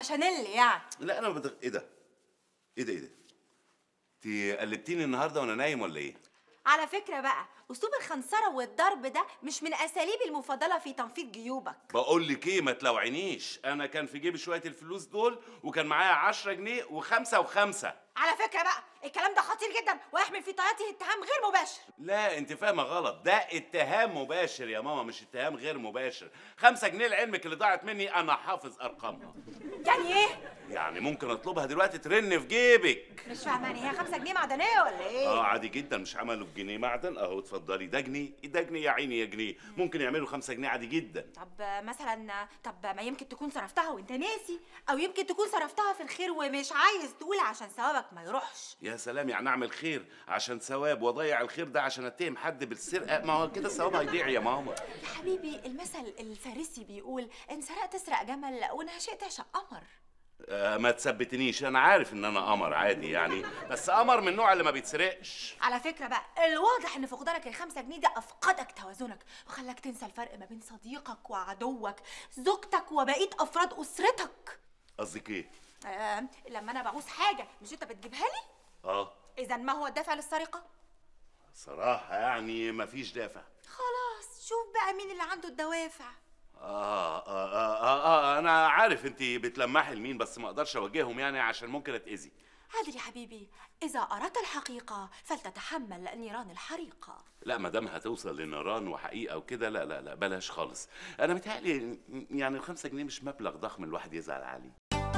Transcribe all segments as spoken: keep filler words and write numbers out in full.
شانيل يعني. لا انا بدغ... ايه ده؟ ايه ده ايه ده؟ انت قلبتيني النهارده وانا نايم ولا ايه؟ على فكرة بقى أسلوب الخنصرة والضرب ده مش من أساليبي المفضلة في تنفيض جيوبك. بقول لك ايه، ما تلوعينيش، انا كان في جيبي شويه الفلوس دول وكان معايا عشرة جنيه وخمسة وخمسة. على فكرة بقى الكلام ده خطير جدا ويحمل في طياته اتهام غير مباشر. لا انت فاهمه غلط، ده اتهام مباشر يا ماما مش اتهام غير مباشر. خمسة جنيه لعلمك اللي ضاعت مني انا حافظ ارقامها. يعني ايه؟ يعني ممكن اطلبها دلوقتي ترن في جيبك. مش فاهمة يعني هي خمسة جنيه معدنية ولا ايه؟ اه عادي جدا، مش عملوا بجنيه معدن اهو اتفضلي، ده جنيه ده جنيه يا عيني يا جنيه، ممكن يعملوا خمسة جنيه عادي جدا. طب مثلا طب ما يمكن تكون صرفتها وانت ناسي، او يمكن تكون صرفتها في الخير ومش عايز تقول عشان ثوابك ما يروحش. يا سلام، يعني اعمل خير عشان ثواب واضيع الخير ده عشان اتهم حد بالسرقه؟ ما هو كده الثواب هيضيع يا ماما. يا حبيبي المثل الفارسي بيقول ان سرقت تسرق جمل وان هشئت تعشق قمر. آه ما تثبتنيش، انا عارف ان انا قمر عادي يعني، بس قمر من النوع اللي ما بيتسرقش. على فكره بقى الواضح ان فقدانك الخمسة جنيه ده افقدك توازنك وخلاك تنسى الفرق ما بين صديقك وعدوك، زوجتك وبقيه افراد اسرتك. قصدك ايه؟ آه لما انا بعوز حاجه مش انت بتجيبها لي؟ اه. اذا ما هو الدافع للسرقه؟ صراحه يعني مفيش دافع. خلاص شوف بقى مين اللي عنده الدوافع. آه آه, آه, آه, آه أنا عارف أنت بتلمحي لمين، بس ما أقدرش أواجههم يعني عشان ممكن أتأذي. عادل يا حبيبي، إذا أردت الحقيقة فلتتحمل نيران الحريقة. لا ما دام هتوصل لنيران وحقيقة وكده لا لا لا بلاش خالص. أنا متهيألي يعني الخمسة جنيه مش مبلغ ضخم الواحد يزعل عليه.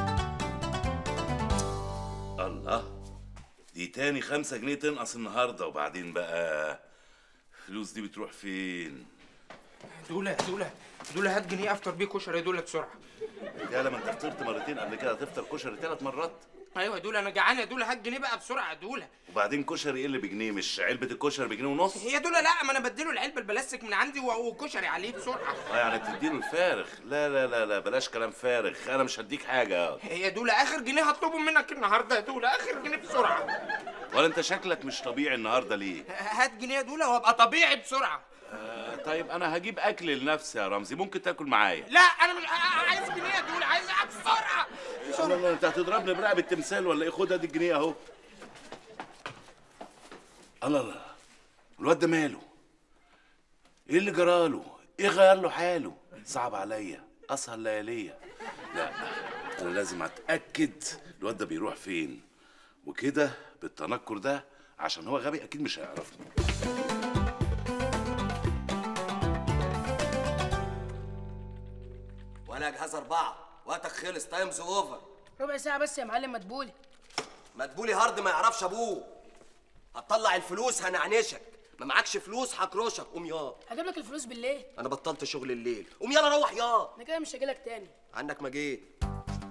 الله، دي تاني خمسة جنيه تنقص النهاردة، وبعدين بقى الفلوس دي بتروح فين؟ دولة دولة دولة هات جنيه افطر بيه كشري دولة بسرعة. يا لما انت فطرت مرتين قبل كده هتفطر كشري ثلاث مرات؟ ايوه يا دولة انا جعان يا دولة، هات جنيه بقى بسرعة يا دولة. وبعدين كشري ايه اللي بجنيه؟ مش علبة الكشري بجنيه ونص؟ هي دولة لا، ما انا بديله العلبة البلاستيك من عندي وكشري عليه بسرعة. اه يعني تديله الفارغ؟ لا لا لا لا بلاش كلام فارغ، انا مش هديك حاجة. هي دولة اخر جنيه هطلبه منك النهارده يا دولة، اخر جنيه بسرعة. ولا انت شكلك مش طبيعي النهارده ليه؟ هات جنيه يا دولة وابقى طبيعي بسرعة. آه طيب انا هجيب اكل لنفسي يا رمزي، ممكن تاكل معايا؟ لا انا مش عايز جنيه يا دولة، عايزها بسرعة بسرعة. لا انت هتضربني برقبة التمثال ولا ايه؟ خد ادي الجنيه اهو. الله الله، الواد ده ماله؟ ايه اللي جراله؟ ايه غير له حاله؟ صعب عليا اسهر لياليا. لا انا لازم اتاكد الواد ده بيروح فين، وكده بالتنكر ده عشان هو غبي اكيد مش هيعرفني. وانا جهاز اربعه، وقتك خلص، تايمز اوفر. ربع ساعة بس يا معلم مدبولي. مدبولي هارد ما يعرفش ابوه. هتطلع الفلوس هنعنشك، ما معكش فلوس هكروشك. قوم يا هجيب لك الفلوس بالليل. انا بطلت شغل الليل، قوم يلا روح يا. انا كده مش هجيلك تاني. عنك ما جيت.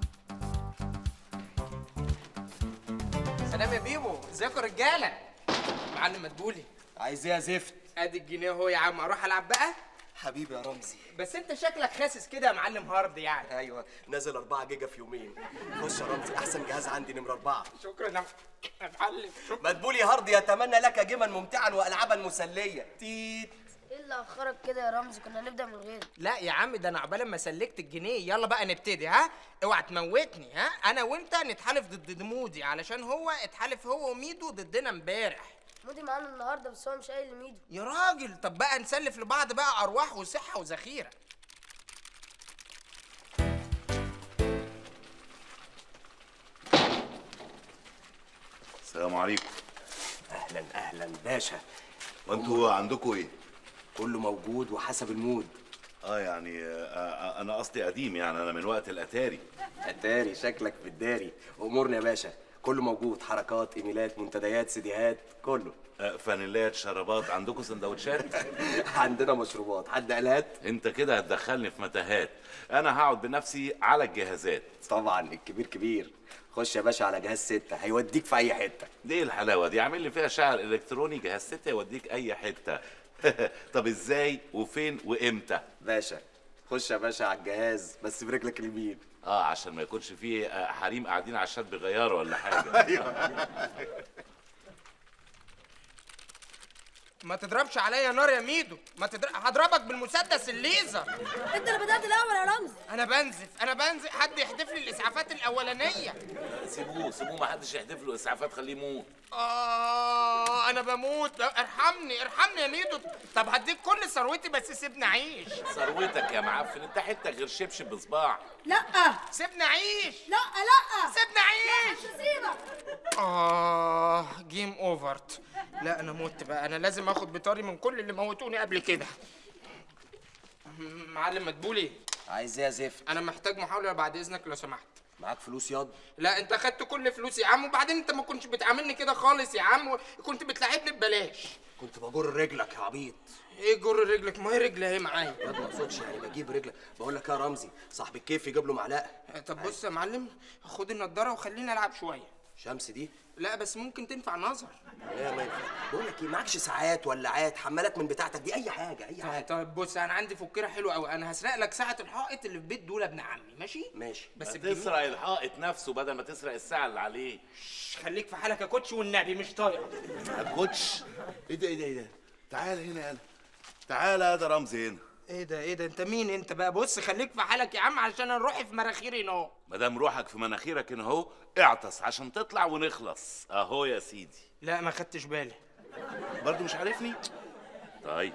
سلام يا بيبو، ازيكم رجالة؟ معلم مدبولي عايز ايه يا زفت؟ ادي الجنيه اهو يا عم، اروح العب بقى؟ حبيبي يا رمزي. بس انت شكلك خاسس كده يا معلم هارد يعني. ايوه نازل أربعة جيجا في يومين. خش يا رمزي، احسن جهاز عندي نمرة أربعة. شكرا يا معلم. مدبولي هارد يتمنى لك جيما ممتعا والعابا مسليه. تيت. ايه اللي اخرك كده يا رمزي؟ كنا هنبدا من غيرك. لا يا عم ده انا عقبال ما سلكت الجنيه. يلا بقى نبتدي، ها؟ اوعى تموتني، ها؟ انا وانت نتحالف ضد مودي علشان هو اتحالف هو وميدو ضدنا امبارح. مودي معانا النهارده بس هو مش قايل لميدو. يا راجل طب بقى نسلف لبعض بقى ارواح وصحه وذخيره. السلام عليكم. اهلا اهلا باشا. وانتوا عندكم ايه؟ كله موجود وحسب المود. اه يعني آه انا قصدي قديم يعني، انا من وقت الاتاري. اتاري شكلك في الداري. امورنا يا باشا، كله موجود، حركات، ايميلات، منتديات، سيديهات، كله. آه فانيلات، شرابات، عندكم سندوتشات؟ عندنا مشروبات. حد قال هات؟ انت كده هتدخلني في متاهات، انا هقعد بنفسي على الجهازات. طبعا الكبير كبير. خش يا باشا على جهاز ستة، هيوديك في اي حته. دي الحلاوه دي، عامل لي فيها شعر الكتروني. جهاز ستة يوديك اي حته. طب ازاي وفين وامتى؟ باشا خش يا باشا على الجهاز بس برجلك اليمين. اه عشان ما يكونش فيه حريم قاعدين على الشات بيغيروا ولا حاجه. ايوه. ما تضربش عليا نار يا ميدو، ما تضرب، هضربك بالمسدس الليزر. انت اللي بدات الاول يا رمزي. انا بنزف انا بنزف حد يحدف لي الاسعافات الاولانيه. سيبوه سيبوه، ما حدش يحدف له اسعافات، خليه يموت. اه انا بموت، ارحمني ارحمني يا ميدو. طب هديك كل ثروتي بس سيبني اعيش. ثروتك يا معفن، انت حته غير شبشب بصباع. لا سيبني اعيش. لا لا سيبني اعيش. مش هسيبك. اه جيم اوفرت. لا انا مت بقى، انا لازم اخد بطاري من كل اللي موتوني قبل كده. معلم مدبولي، عايز ايه يا زفت؟ انا محتاج محاولة بعد اذنك لو سمحت. معاك فلوس ياض؟ لا انت خدت كل فلوسي يا عم، وبعدين انت ما كنتش بتعاملني كده خالص يا عم، كنت بتلاعبني ببلاش. كنت بجر رجلك يا عبيط. ايه جر رجلك؟ ما هي رجلي اهي معايا. ياض ما اقصدش يعني بجيب رجلك، بقول لك يا رمزي صاحب الكيف يجيب له معلقه. طب بص يا معلم، خد النضاره وخليني العب شويه. شمس دي؟ لا بس ممكن تنفع نظر. لا ما ينفع. بقول لك ايه، معكش ساعات ولاعات حمالات من بتاعتك دي، اي حاجه اي حاجه. طيب بص، انا عندي فكره حلوه قوي، انا هسرق لك ساعه الحائط اللي في بيت دوله ابن عمي، ماشي؟ ماشي. بس بس بجنيه. تسرق الحائط نفسه بدل ما تسرق الساعه اللي عليه. شش، خليك في حالك يا كوتش والنبي، مش طايق. يا كوتش، ايه ده ايه ده ايه ده؟ تعال هنا يلا، تعال يا ده رمزي هنا. ايه ده ايه ده؟ انت مين انت بقى؟ بص خليك في حالك يا عم عشان انا روحي في مناخيري نار. ما دام روحك في مناخيرك هنا اهو، اعطس عشان تطلع ونخلص اهو يا سيدي. لا ما خدتش بالي. برضه مش عارفني؟ طيب.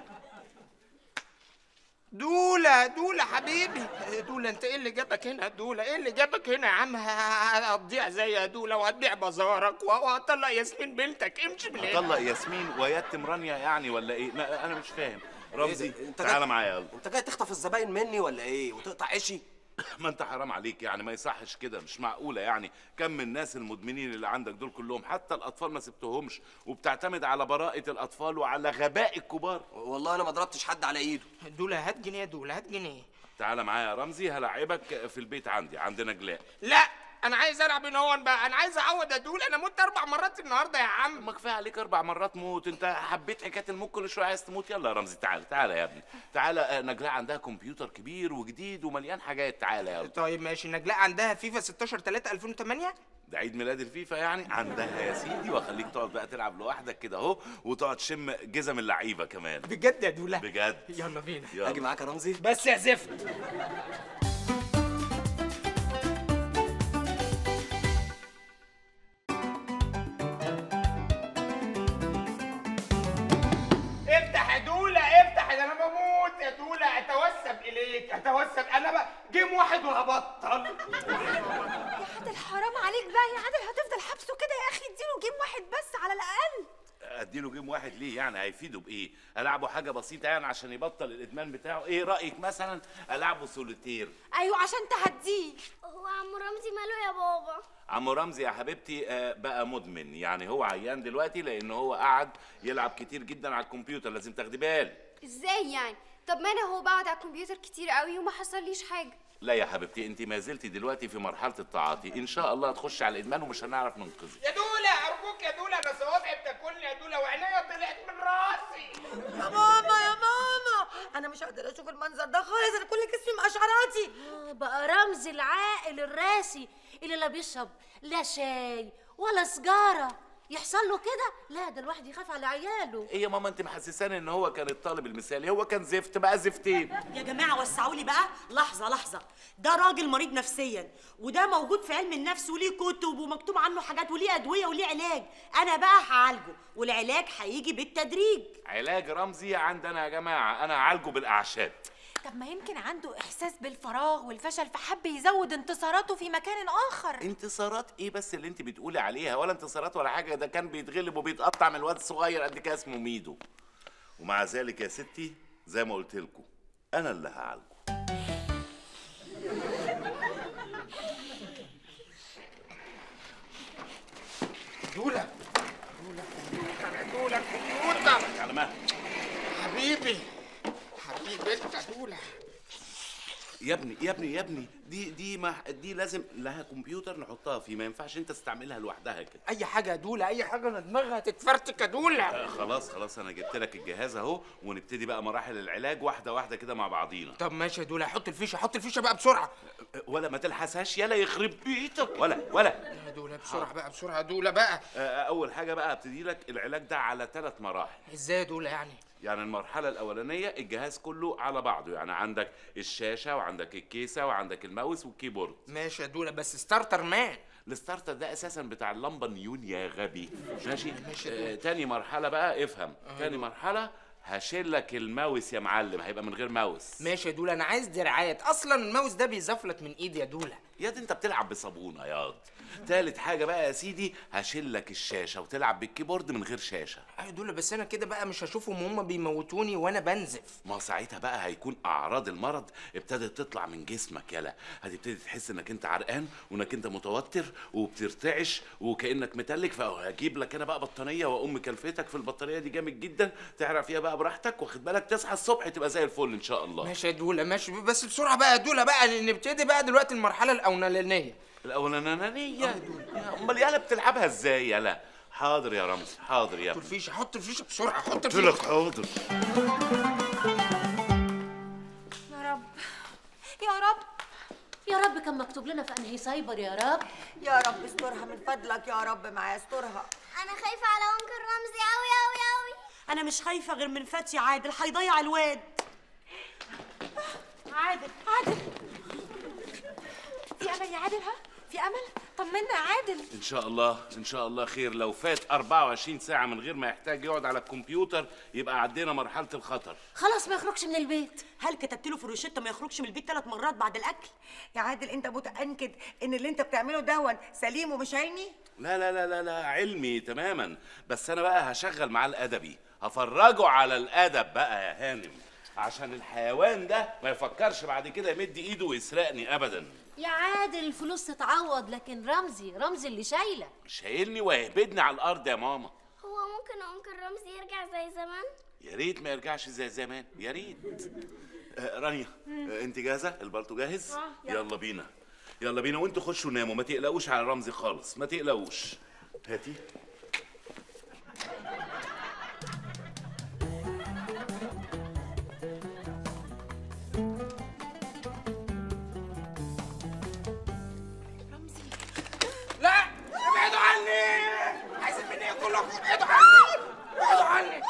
دولة دولة حبيبي، دولة انت ايه اللي جابك هنا؟ دولة ايه اللي جابك هنا يا عم؟ هتضيع زي يا دولة وهتبيع بازارك وهطلق ياسمين بنتك، امشي من هنا. هطلق ياسمين ويتم رانيا يعني ولا ايه؟ لا انا مش فاهم. رمزي إيه انت تعالى جاي... معايا يلا. انت جاي تخطف الزباين مني ولا ايه وتقطع عيشي؟ ما انت حرام عليك يعني، ما يصحش كده، مش معقوله يعني. كم من الناس المدمنين اللي عندك دول كلهم، حتى الاطفال ما سبتهمش، وبتعتمد على براءه الاطفال وعلى غباء الكبار. والله انا ما ضربتش حد على ايده. دولة هات جنيه، دولة هات جنيه. تعالى معايا يا رمزي، هلاعبك في البيت عندي، عندنا جلاء. لا انا عايز العب هنا بقى، انا عايز اعوض يا دول، انا مت اربع مرات النهارده يا عم. ما كفايه عليك اربع مرات موت، انت حبيت حكايه الموت كل شويه عايز تموت. يلا يا رمزي تعالى تعالى يا ابني تعالى. نجلاء عندها كمبيوتر كبير وجديد ومليان حاجات، تعالى يلا. طيب ماشي. نجلاء عندها فيفا ستاشر تلاتة ألفين وتمانية. ده عيد ميلاد الفيفا يعني عندها يا سيدي، واخليك تقعد بقى تلعب لوحدك كده اهو، وتقعد تشم جزم اللعيبه كمان. بجد يا دوله؟ بجد. يلا بينا. يلا. اجي معاك يا رمزي؟ بس يا زفت. افتح يا دوله افتح، ده انا بموت يا دوله، اتوسب اليك اتوسب. انا بقى جيم واحد وهبطل. يا عادل حرام عليك بقى يا عادل، هتفضل حبسه كده يا اخي؟ اديله جيم واحد بس على الاقل. اديله جيم واحد ليه يعني؟ هيفيده بايه؟ العبه حاجه بسيطه يعني عشان يبطل الادمان بتاعه. ايه رايك مثلا العبه سوليتير؟ ايوه عشان تهديه. هو عم رمزي ماله يا بابا؟ عمو رمزي يا حبيبتي آه، بقى مدمن، يعني هو عيان دلوقتي لان هو قعد يلعب كتير جدا على الكمبيوتر، لازم تاخدي بالك. ازاي يعني؟ طب ما انا هو بقعد على الكمبيوتر كتير قوي وما حصليش حاجه. لا يا حبيبتي، انت ما زلتي دلوقتي في مرحله التعاطي، ان شاء الله هتخشي على الادمان ومش هنعرف ننقذك. يا دوله ارجوك يا دوله، انا صوابعي بتاكلني يا دوله وعينيا طلعت من راسي. يا ماما يا ماما، انا مش قادره اشوف المنظر ده خالص، انا كل جسمي مقشعراتي. آه، بقى رمزي العاقل الراسي اللي لا بيشرب لا شاي ولا سجاره يحصل له كده. لا ده الواحد يخاف على عياله. ايه يا ماما انت محسساني ان هو كان الطالب المثالي؟ هو كان زفت بقى زفتين. يا جماعه وسعوا لي بقى لحظه لحظه، ده راجل مريض نفسيا وده موجود في علم النفس وليه كتب ومكتوب عنه حاجات وليه ادويه وليه علاج. انا بقى هعالجه والعلاج هيجي بالتدريج. علاج رمزي عندنا يا جماعه، انا هعالجه بالاعشاب. طب ما يمكن عنده احساس بالفراغ والفشل فحب يزود انتصاراته في مكان اخر. انتصارات ايه بس اللي انت بتقولي عليها؟ ولا انتصارات ولا حاجه، ده كان بيتغلب وبيتقطع من الواد الصغير قد كده اسمه ميدو. ومع ذلك يا ستي زي ما قلت لكم انا اللي هعالجه. دوله دوله دوله كمبيوتر على مهلك حبيبي حبيبي انت دوله. يا ابني يا ابني يا ابني دي دي ما دي لازم لها كمبيوتر نحطها فيه، ما ينفعش انت تستعملها لوحدها كده. اي حاجه يا دوله، اي حاجه، انا دماغها هتتفرتك يا دوله. آه خلاص خلاص انا جبت لك الجهاز اهو، ونبتدي بقى مراحل العلاج واحده واحده كده مع بعضينا. طب ماشي يا دوله، حط الفيشه حط الفيشه بقى بسرعه. ولا ما تلحسهاش يلا يخرب بيتك، ولا ولا يا دوله بسرعه بقى بسرعه يا دوله بقى. آه اول حاجه بقى ابتدي لك العلاج ده على ثلاث مراحل. ازاي يا دوله يعني؟ يعني المرحلة الأولانية الجهاز كله على بعضه، يعني عندك الشاشة وعندك الكيسة وعندك الماوس والكيبورد. ماشي يا دوله، بس ستارتر مان. الستارتر ده أساسا بتاع اللمبة نيون يا غبي. ماشي؟ ماشي يا آه دولة. تاني مرحلة بقى افهم، تاني مرحلة هشيل لك الماوس يا معلم، هيبقى من غير ماوس. ماشي يا دوله، انا عايز دراعات، اصلا الماوس ده بيزفلت من ايدي يا دوله. يا دي انت بتلعب بصابونة ياض. تالت حاجة بقى يا سيدي هشيل لك الشاشة وتلعب بالكيبورد من غير شاشة. ايوه يا دوله، بس انا كده بقى مش هشوفهم وهم بيموتوني وانا بنزف. ما ساعتها بقى هيكون اعراض المرض ابتدت تطلع من جسمك، يلا هتبتدي تحس انك انت عرقان وانك انت متوتر وبترتعش وكانك متلج، فهجيب لك انا بقى بطانيه واقوم كلفتك في البطاريه دي جامد جدا، تعرف فيها بقى براحتك، واخد بالك تصحى الصبح تبقى زي الفل ان شاء الله. ماشي يا دوله ماشي، بس بسرعه بقى يا دوله بقى، نبتدي بقى دلوقتي المرحله الاولانيه. الاولانيه امال يالا بتلعبها ازاي يالا؟ حاضر يا رمزي حاضر يا حط ابني. الفيشه حط الفيشه بسرعه، حط قلت الفيشه. لك حاضر. يا رب يا رب يا رب كان مكتوب لنا في انهي سايبر يا رب. يا رب استرها من فضلك يا رب، معايا استرها. انا خايفه على انكل رمزي قوي قوي قوي. انا مش خايفه غير من فتحي عادل، هيضيع الواد. عادل عادل في امل يا عادل؟ ها في امل؟ طمنا يا عادل. ان شاء الله ان شاء الله خير، لو فات أربعة وعشرين ساعة من غير ما يحتاج يقعد على الكمبيوتر يبقى عدينا مرحلة الخطر. خلاص ما يخرجش من البيت. هل كتبت له في الروشته ما يخرجش من البيت ثلاث مرات بعد الاكل؟ يا عادل انت متاكد ان اللي انت بتعمله دون سليم ومش علمي؟ لا لا لا لا لا علمي تماما، بس انا بقى هشغل معاه الادبي، هفرجه على الادب بقى يا هانم، عشان الحيوان ده ما يفكرش بعد كده يمد ايده ويسرقني ابدا. يا عادل الفلوس تتعوض، لكن رمزي رمزي اللي شايله. شايلني وهيهبدني على الارض يا ماما. هو ممكن انكل رمزي يرجع زي زمان؟ يا ريت ما يرجعش زي زمان، يا ريت. آه رانيا آه انت جاهزه؟ البلطو جاهز؟ آه، يلا. يلا بينا يلا بينا، وانتوا خشوا ناموا، ما تقلقوش على رمزي خالص، ما تقلقوش. هاتي. لا ابعدوا عني، عايزين مني إيه كلكم؟ ابعدوا عني ابعدوا عني.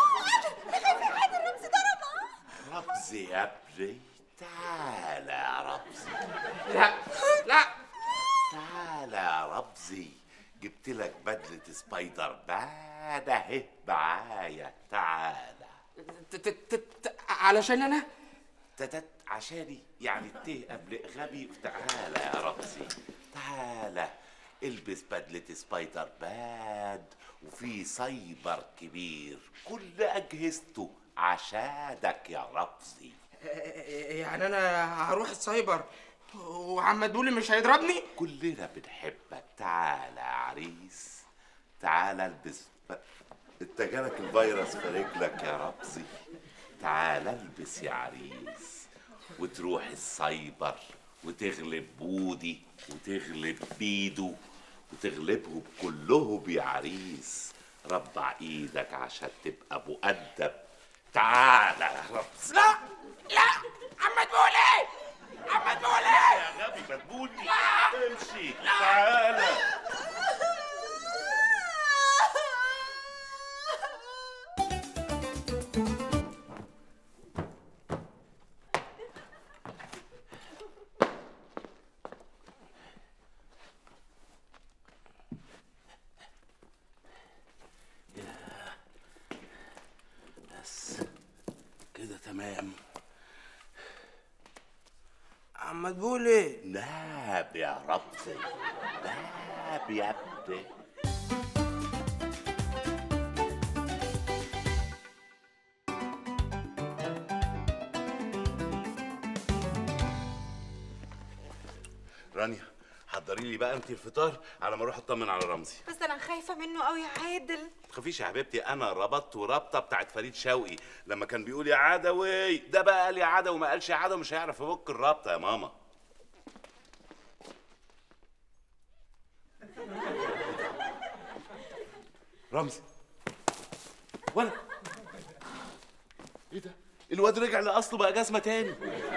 رمزي يا ابني تعالى يا رمزي. لا لا تعالى يا رمزي، جبت لك بدلة سبايدر مان اهي معايا، تعالى. ت- ت- ت- ت- علشان انا تتت عشاني يعني الت قبل غبي. تعالى يا رمزي تعالى، البس بدلة سبايدر مان وفي سايبر كبير كل أجهزته عشانك يا رمزي. يعني انا هروح السايبر وعم دولي مش هيضربني؟ كلنا بنحبك، تعالى يا عريس تعالى البس ب... انت جالك الفيروس في رجلك يا رمزي، تعالى البس يا عريس وتروح السايبر وتغلب بودي وتغلب بيدو وتغلبهم كلهم يا عريس. ربع ايدك عشان تبقى مؤدب. تعالى يا رمزي. لا لا عم دولي عم دولي يا غبي مدبولي امشي تعالى. بس كده تمام. عم دولي نام يا رمزي نام يا ابني. رانيا حضري لي بقى انت الفطار على ما اروح اطمن على رمزي. بس انا خايفه منه قوي يا عادل. ما تخافيش يا حبيبتي، انا ربطت رابطه بتاعت فريد شوقي لما كان بيقول يا عدوي، ده بقى قال يا عدوي ما قالش يا عدوي مش هيعرف يفك الرابطه يا ماما. رمزي ولا ايه ده؟ الواد رجع لاصله بقى جزمه تاني.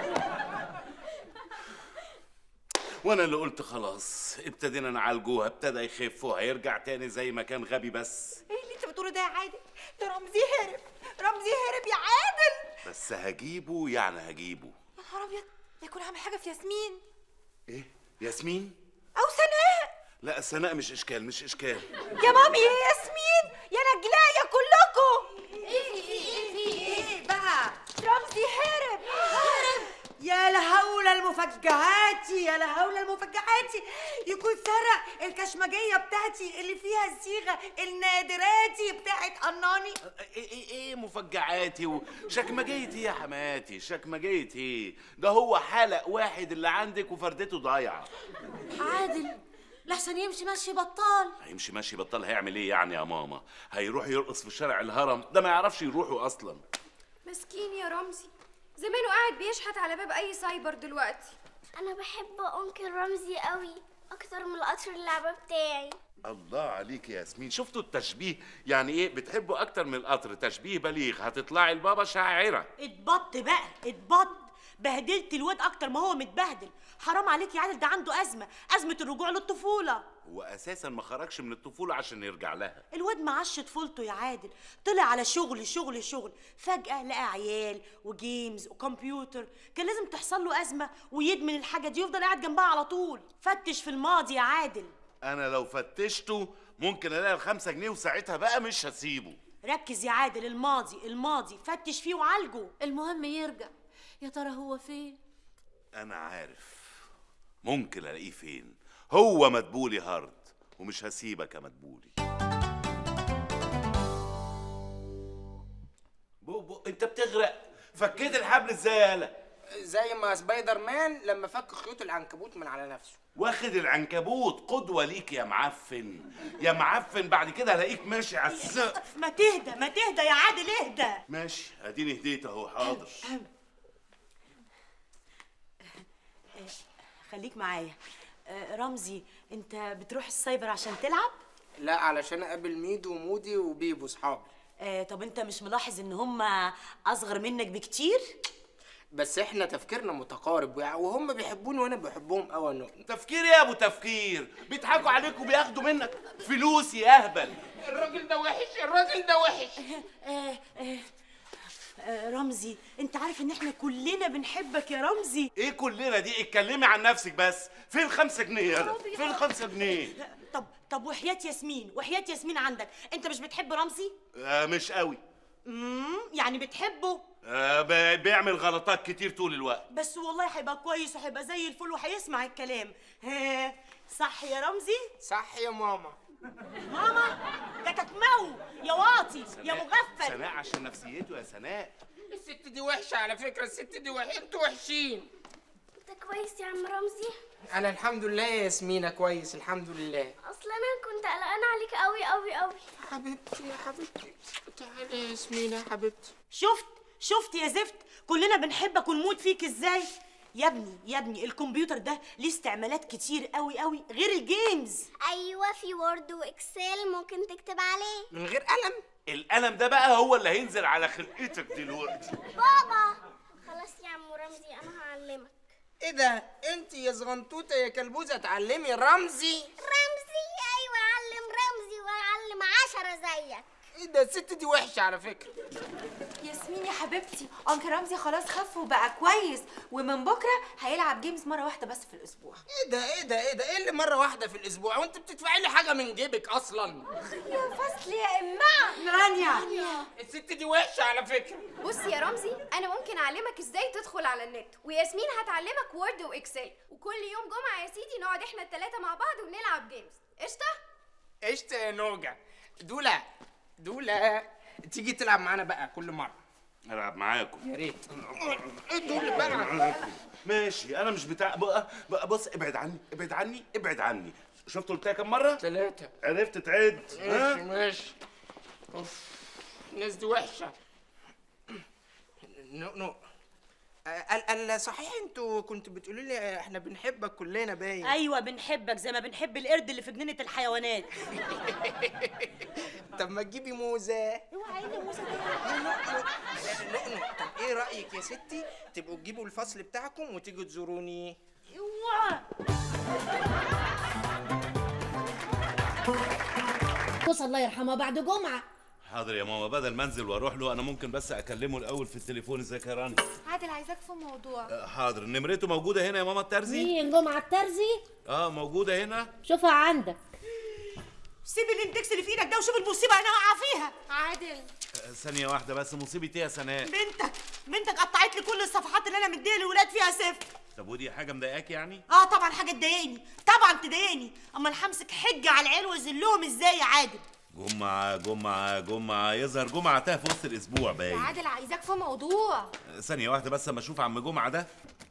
وانا اللي قلت خلاص ابتدينا نعالجوها، ابتدى يخف وهيرجع تاني زي ما كان غبي. بس ايه اللي انت بتقوله ده يا عادل؟ ده رمزي هرب، رمزي هرب يا عادل. بس هجيبه يعني هجيبه. يا نهار ابيض، يكون عامل حاجه في ياسمين. ايه ياسمين او سناء؟ لا سناء مش اشكال، مش اشكال يا مامي يا ياسمين يا نجلاء يا كلكم. ايه ايه ايه ايه بقى؟ رمزي هرب هرب. يا لهول المفجعات، يا لهول المفجعات، يكون سرق الكشمجيه بتاعتي اللي فيها الصيغه النادراتي بتاعت قناني. ايه ايه ايه مفجعاتي وشكمجيتي يا حماتي؟ شكمجيتي ده هو حلق واحد اللي عندك وفردته ضايعه. عادل لحسن يمشي ماشي بطال. هيمشي ماشي بطال هيعمل ايه يعني يا ماما؟ هيروح يرقص في شارع الهرم؟ ده ما يعرفش يروحوا اصلا. مسكين يا رمزي، زمانه قاعد بيشحت على باب اي سايبر دلوقتي. انا بحب انكل رمزي قوي اكتر من القطر اللعبه بتاعي. الله عليك يا ياسمين، شفتوا التشبيه؟ يعني ايه بتحبوا اكتر من القطر؟ تشبيه بليغ، هتطلعي البابا شاعره. اتبط بقى اتبط، بهدلت الواد اكتر ما هو متبهدل. حرام عليك يا عادل، ده عنده ازمه، ازمه الرجوع للطفوله. هو اساسا ما خرجش من الطفوله عشان يرجع لها. الواد معاش طفولته يا عادل، طلع على شغل شغل شغل، فجاه لقى عيال وجيمز وكمبيوتر. كان لازم تحصل له ازمه ويدمن الحاجه دي ويفضل قاعد جنبها على طول. فتش في الماضي يا عادل. انا لو فتشته ممكن الاقي الخمسة جنيه وساعتها بقى مش هسيبه. ركز يا عادل، الماضي الماضي فتش فيه وعالجه. المهم يرجع. يا ترى هو فين؟ انا عارف ممكن الاقيه فين. هو مدبولي هارد ومش هسيبك يا مدبولي. بو بو انت بتغرق، فكيت الحبل ازاي يالا؟ زي ما سبايدر مان لما فك خيوط العنكبوت من على نفسه. واخد العنكبوت قدوه ليك يا معفن يا معفن، بعد كده هلاقيك ماشي على السقف. ما تهدى ما تهدى يا عادل، اهدى. ماشي اديني هديت اهو. حاضر خليك معايا. آه رمزي، انت بتروح السايبر عشان تلعب؟ لا، علشان اقابل ميدو ومودي وبيبو صحابي. آه طب انت مش ملاحظ ان هم اصغر منك بكتير؟ بس احنا تفكيرنا متقارب وهم بيحبوني وانا بحبهم قوي. انه تفكير يا ابو تفكير، بيضحكوا عليك وبياخدوا منك فلوس يا اهبل. الراجل ده وحش، الراجل ده وحش. آه آه آه رمزي، انت عارف ان احنا كلنا بنحبك يا رمزي. ايه كلنا دي؟ اتكلمي عن نفسك بس. فين خمسة جنيه يالا؟ فين خمسة جنيه؟ طب طب وحياة ياسمين، وحياة ياسمين عندك، انت مش بتحب رمزي؟ آه مش قوي. امم يعني بتحبه؟ آه بيعمل غلطات كتير طول الوقت. بس والله هيبقى كويس وهيبقى زي الفل وهيسمع الكلام. ها صح يا رمزي؟ صح يا ماما. ماما ده تكمو يا واطي يا مغفل. سناء عشان نفسيته يا سناء. الست دي وحشه على فكره، الست دي وحشه، انتوا وحشين. انت كويس يا عم رمزي؟ انا الحمد لله يا ياسمينه كويس الحمد لله. اصل انا كنت قلقانه عليك قوي قوي قوي. حبيبتي يا حبيبتي تعالي يا ياسمينه يا حبيبتي. شفت شفت يا زفت، كلنا بنحبك ونموت فيك ازاي. يا ابني يا ابني الكمبيوتر ده ليه استعمالات كتير قوي قوي غير الجيمز. ايوه في وورد واكسل ممكن تكتب عليه من غير قلم. القلم ده بقى هو اللي هينزل على خلقتك دلوقتي. بابا خلاص يا عم رمزي انا هعلمك. ايه ده؟ انت يا صغنطوطه يا كلبوزه تعلمي رمزي؟ رمزي ايوه اعلم رمزي واعلم عشرة زيك. ايه ده؟ الست دي وحشه على فكره. ياسمين يا حبيبتي، انكل رمزي خلاص خف وبقى كويس، ومن بكره هيلعب جيمز مره واحده بس في الاسبوع. ايه ده ايه ده ايه ده؟ ايه اللي مره واحده في الاسبوع وانت بتدفعي لي حاجه من جيبك اصلا؟ يا فصل يا امه. رانيا الست دي وحشه على فكره. بص يا رمزي، انا ممكن اعلمك ازاي تدخل على النت، وياسمين هتعلمك وورد واكسل، وكل يوم جمعه يا سيدي نقعد احنا الثلاثه مع بعض ونلعب جيمز. قشطه؟ قشطه يا نوجه. دولا دولا تيجي تلعب معانا بقى كل مره. العب معاكم. يا ريت. دول بقى. ماشي انا مش بتاع بقى بقى بص ابعد عني ابعد عني ابعد عني. شفت قلتها كم مره؟ ثلاثة. عرفت تعد؟ ماشي ماشي. اوف الناس دي وحشة. نو نو ال ال صحيح انتوا كنتوا بتقولوا لي احنا بنحبك كلنا باين. ايوه بنحبك زي ما بنحب القرد اللي في جنينة الحيوانات. طب ما تجيبي موزة. اوعى ايه الموزة دي؟ نو نو طب ايه رأيك يا ستي تبقوا تجيبوا الفصل بتاعكم وتيجوا تزوروني؟ اوعى. بص الله يرحمها بعد جمعة. حاضر يا ماما، بدل ما انزل واروح له انا ممكن بس اكلمه الاول في التليفون. ازيك يا راني؟ عادل عايزاك في موضوع. أه حاضر. نمرته موجوده هنا يا ماما الترزي؟ مين جمعة الترزي؟ اه موجوده هنا. شوفها عندك. سيب الاندكس اللي في ايدك ده وشوف المصيبه انا واقعه فيها. عادل أه ثانيه واحده بس، مصيبه ايه يا سناء؟ بنتك بنتك قطعت لي كل الصفحات اللي انا مديها للولاد فيها صفر. طب ودي حاجه مضايقاك يعني؟ اه طبعا حاجه تضايقني، طبعا تضايقني. اما همسك حجه على العيال واذلهم ازاي يا عادل؟ جمعه جمعه جمعه يظهر جمعه تاه في وسط الاسبوع باين. يا عادل عايزاك في موضوع. ثانيه واحده بس اما اشوف عم جمعه ده.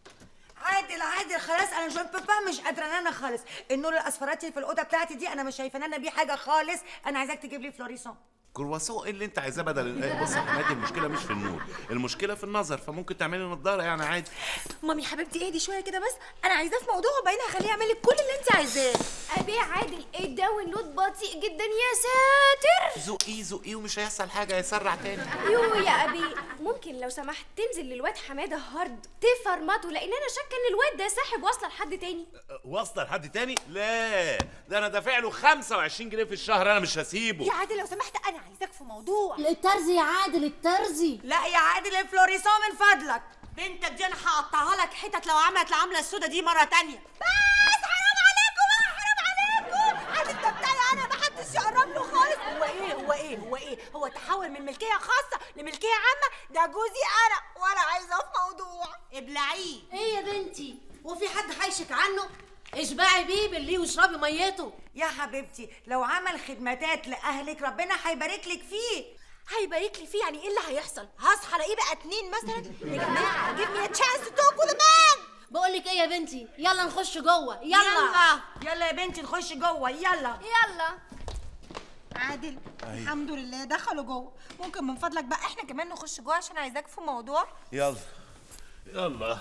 عادل عادل خلاص انا جو بابا مش قادره انا خالص. النور الاصفرات اللي في الاوضه بتاعتي دي انا مش شايفه ان انا بيه حاجه خالص. انا عايزاك تجيب لي فلوريسون. كرواسون ايه اللي انت عايزاه بدل؟ بص يا حماتي المشكله مش في النور، المشكله في النظر، فممكن تعملي نضاره يعني عادي. مامي حبيبتي اهدي شويه كده بس، انا عايزاه في موضوع وبعدين هخليه يعمل لك كل اللي انت عايزاه. ابي عادل الداونلود بطيء جدا يا ساتر. زقيه زقيه ومش هيحصل حاجه، هيسرع تاني. يو يا ابي ممكن لو سمحت تنزل للواد حماده هارد تفرمطه، لان انا شاكه ان الواد ده ساحب واصله لحد تاني. واصله لحد تاني؟ لا ده انا دافع له خمسة وعشرين جنيه في الشهر، انا مش هسيبه. يا عادل لو سمحت انا عايزاك في موضوع. الترزي يا عادل الترزي. لا يا عادل الفلوريسون من فضلك. بنتك دي انا هقطعها لك حتت لو عملت العمله السودا دي مره تانية. بس حرام عليكم بقى، حرام عليكم. عادل ده بتاعي انا، محدش يقرب له خالص. هو ايه هو ايه هو ايه هو تحول من ملكيه خاصه لملكيه عامه؟ ده جوزي انا وانا عايزاه في موضوع. ابلعيه. ايه يا بنتي؟ وفي حد هيشك عنه؟ اشبعي بيه بالليه واشربي ميته. يا حبيبتي لو عمل خدمتات لاهلك ربنا هيبارك لك فيه. هيبارك لي فيه يعني ايه اللي هيحصل؟ هصحى الاقيه بقى اتنين مثلا؟ يا جماعه give me a chance to talk with a man. بقول لك ايه يا بنتي، يلا نخش جوه. يلا يلا يلا يا بنتي نخش جوه يلا يلا. عادل الحمد لله دخلوا جوه. ممكن من فضلك بقى احنا كمان نخش جوه عشان عايزاك في موضوع. يلا يلا.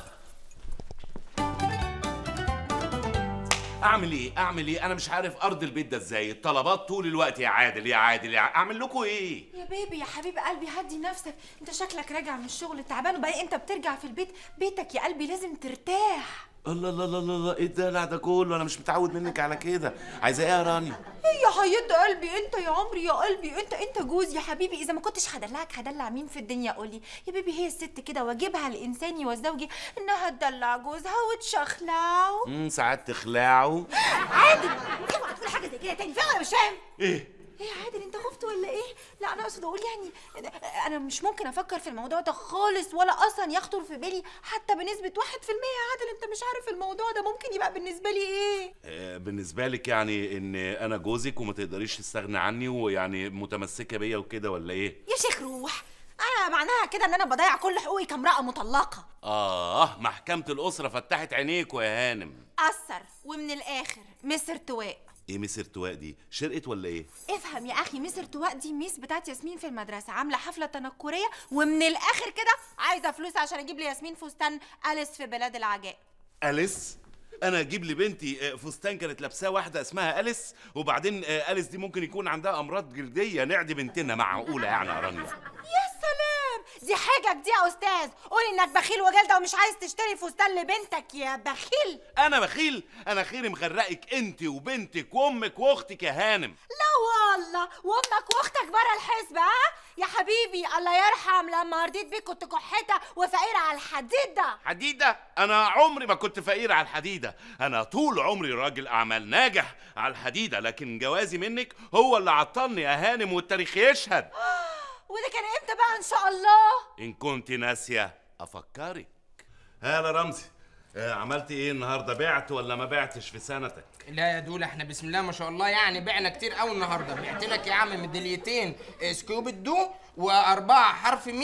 اعمل ايه اعمل ايه انا مش عارف ارض البيت ده ازاي. الطلبات طول الوقت يا عادل يا عادل يا ع... اعمل لكم ايه؟ يا بيبي يا حبيب قلبي هدي نفسك، انت شكلك راجع من الشغل تعبان وبعدين انت بترجع في البيت بيتك يا قلبي لازم ترتاح. الله الله الله الله ايه الدلع ده كله؟ انا مش متعود منك على كده. عايزه ايه يا راني؟ ايه يا حياة قلبي انت يا عمري يا قلبي، انت انت جوز يا حبيبي. اذا ما كنتش هدلعك هدلع مين في الدنيا؟ قولي يا بيبي. هي الست كده واجبها الانساني والزوجي انها تدلع جوزها وتشخلعه. امم ساعات تخلعه. عادل اوعى تقول حاجه زي كده تاني، فاهم ولا مش فاهم؟ ايه ايه يا عادل انت خفت ولا ايه؟ لا انا اقصد اقول يعني انا مش ممكن افكر في الموضوع ده خالص ولا اصلا يخطر في بالي حتى بنسبه واحد في المية. يا عادل انت مش عارف الموضوع ده ممكن يبقى بالنسبه لي ايه؟ آه بالنسبه لك يعني ان انا جوزك وما تقدريش تستغني عني ويعني متمسكه بيا وكده ولا ايه؟ يا شيخ روح، انا معناها كده ان انا بضيع كل حقوقي كامراه مطلقه. اه محكمه الاسره فتحت عينيكوا يا هانم. اثر ومن الاخر مس ارتواء. ايه مس ارتواء دي؟ شرقت ولا ايه؟ افهم يا اخي، مس ارتواء دي ميس بتاعت ياسمين في المدرسه، عامله حفله تنكريه ومن الاخر كده عايزه فلوس عشان اجيب لي ياسمين فستان أليس في بلاد العجائب. أليس؟ انا اجيب لبنتي فستان كانت لابساه واحده اسمها أليس، وبعدين أليس دي ممكن يكون عندها امراض جلديه نعدي بنتنا. معقوله يعني يا رانيا؟ يا سلام، دي حجج دي يا استاذ. قولي انك بخيل وجلده ومش عايز تشتري فستان لبنتك يا بخيل. انا بخيل؟ انا خيري مغرقك انت وبنتك وامك واختك يا هانم. لا والله، وامك واختك بره الحسبه. ها يا حبيبي الله يرحم لما رضيت بيك كنت كحته وفقيره على الحديده. حديده؟ انا عمري ما كنت فقير على الحديده، انا طول عمري راجل اعمال ناجح على الحديده، لكن جوازي منك هو اللي عطلني يا هانم والتاريخ يشهد. وده كان امتى بقى ان شاء الله؟ ان كنت ناسيه افكرك. هلا رمزي، آه عملت ايه النهارده؟ بعت ولا ما بعتش في سنتك؟ لا يا دولة احنا بسم الله ما شاء الله يعني بعنا كتير قوي النهارده. بعت لك يا عم ميداليتين سكوب الدو واربعه حرف ميم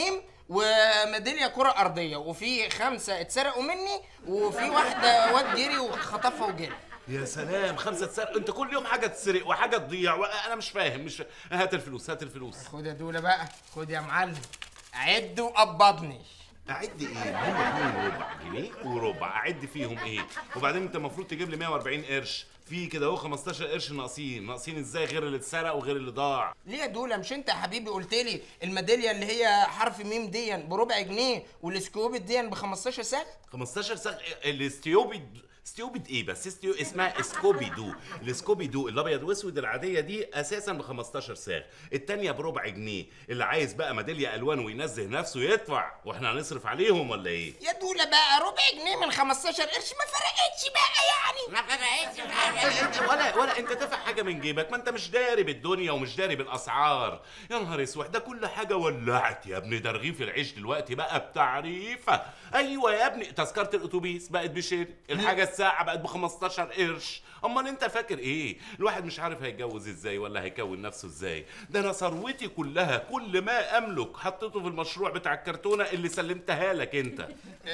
وميداليه كره ارضيه، وفي خمسه اتسرقوا مني، وفي واحده واد جري وخطفها وجري. يا سلام، خمسة تسرق؟ انت كل يوم حاجة تسرق وحاجة تضيع، وانا مش فاهم مش فاهم. هات الفلوس هات الفلوس. خد يا دولة بقى، خد يا معلم، عد وقبضني. اعد ايه؟ هم اتنين وربع جنيه وربع، اعد فيهم ايه؟ وبعدين انت المفروض تجيب لي مية وأربعين قرش، في كده اهو خمستاشر قرش ناقصين، ناقصين ازاي غير اللي اتسرق وغير اللي ضاع؟ ليه يا دولة؟ مش انت يا حبيبي قلت لي الميداليه اللي هي حرف ميم دي بربع جنيه والسكوبت دي ب خمستاشر ساغ؟ خمستاشر ساغ؟ الاستيوبد ستيوبد ايه بس؟ استيو اسمها سكوبي دو. السكوبي دو الابيض واسود العاديه دي اساسا ب خمستاشر ساغ، الثانيه بربع جنيه. اللي عايز بقى ميداليه الوان وينزه نفسه يدفع، واحنا هنصرف عليهم ولا ايه؟ يا دولة بقى ربع جنيه من خمستاشر قرش ما فرقتش بقى يعني، ما فرقتش ولا ولا انت دافع حاجه من جيبك، ما انت مش داري بالدنيا ومش داري بالاسعار. يا نهار اسود، ده كل حاجه ولعت يا ابني، ده رغيف العيش دلوقتي بقى بتعريفه. ايوه يا ابني، تذكره الاتوبيس بقت بشير، الحاجه الساعه بقت ب خمستاشر قرش. امال انت فاكر ايه؟ الواحد مش عارف هيتجوز ازاي ولا هيكون نفسه ازاي. ده انا ثروتي كلها، كل ما املك حطيته في المشروع بتاع الكرتونه اللي سلمتها لك انت.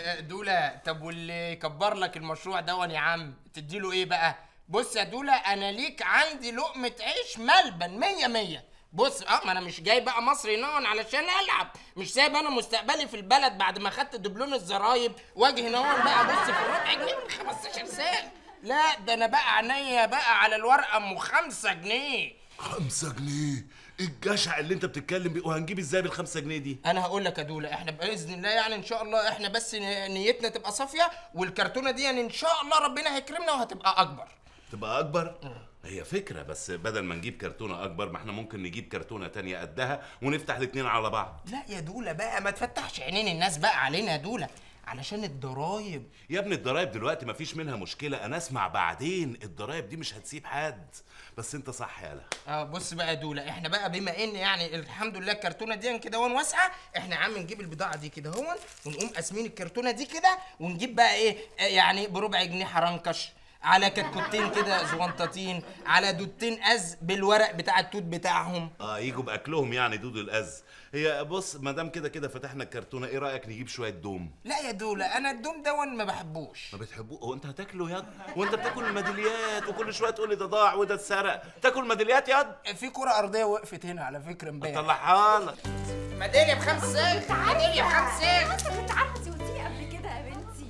دولة، طب واللي يكبر لك المشروع دون يا عم تديله ايه بقى؟ بص يا دولة، انا ليك عندي لقمه عيش ملبن مية مية. بص اه ما انا مش جاي بقى مصر هنا علشان العب، مش سايب انا مستقبلي في البلد بعد ما خدت دبلوم الزرايب واجي هنا بقى بص في الربع جنيه من خمستاشر ساعه. لا ده انا بقى عينيا بقى على الورقه ام خمسة جنيه. خمسة جنيه؟ ايه الجشع اللي انت بتتكلم بيه؟ وهنجيب ازاي بالخمسة جنيه دي؟ انا هقول لك يا دولة، احنا باذن الله يعني ان شاء الله احنا بس نيتنا تبقى صافيه، والكرتونه دي يعني ان شاء الله ربنا هيكرمنا وهتبقى اكبر. تبقى اكبر؟ هي فكرة، بس بدل ما نجيب كرتونة أكبر ما احنا ممكن نجيب كرتونة تانية قدها ونفتح الاتنين على بعض. لا يا دولة بقى ما تفتحش عينين الناس بقى علينا يا دولة، علشان الضرايب. يا ابني الضرايب دلوقتي مفيش منها مشكلة، أنا أسمع بعدين، الضرايب دي مش هتسيب حد. بس أنت صح يالا. اه بص بقى يا دولة، احنا بقى بما إن يعني الحمد لله الكرتونة دي كده هون واسعة، احنا يا عم نجيب البضاعة دي كده هون ونقوم قاسمين الكرتونة دي كده، ونجيب بقى إيه يعني بربع جنيه حرنكش، على كتكوتين كده زوانطتين، على دودتين أز بالورق بتاع التوت بتاعهم. اه يجوا باكلهم يعني دود الاز. هي بص ما دام كده كده فتحنا الكرتونه، ايه رايك نجيب شويه دوم؟ لا يا دولة انا الدوم دون ما بحبوش. ما بتحبوه؟ هو انت هتاكله ياض؟ وانت بتاكل الميداليات وكل شويه تقول لي ده ضاع وده اتسرق، تاكل ميداليات ياض؟ في كره ارضيه وقفت هنا على فكره امبارح. اطلعها لك. ميداليه بخمس ساغ، ميداليه بخمس ساغ. انت كنت عارفه دي قلتيه قبل كده يا بنتي.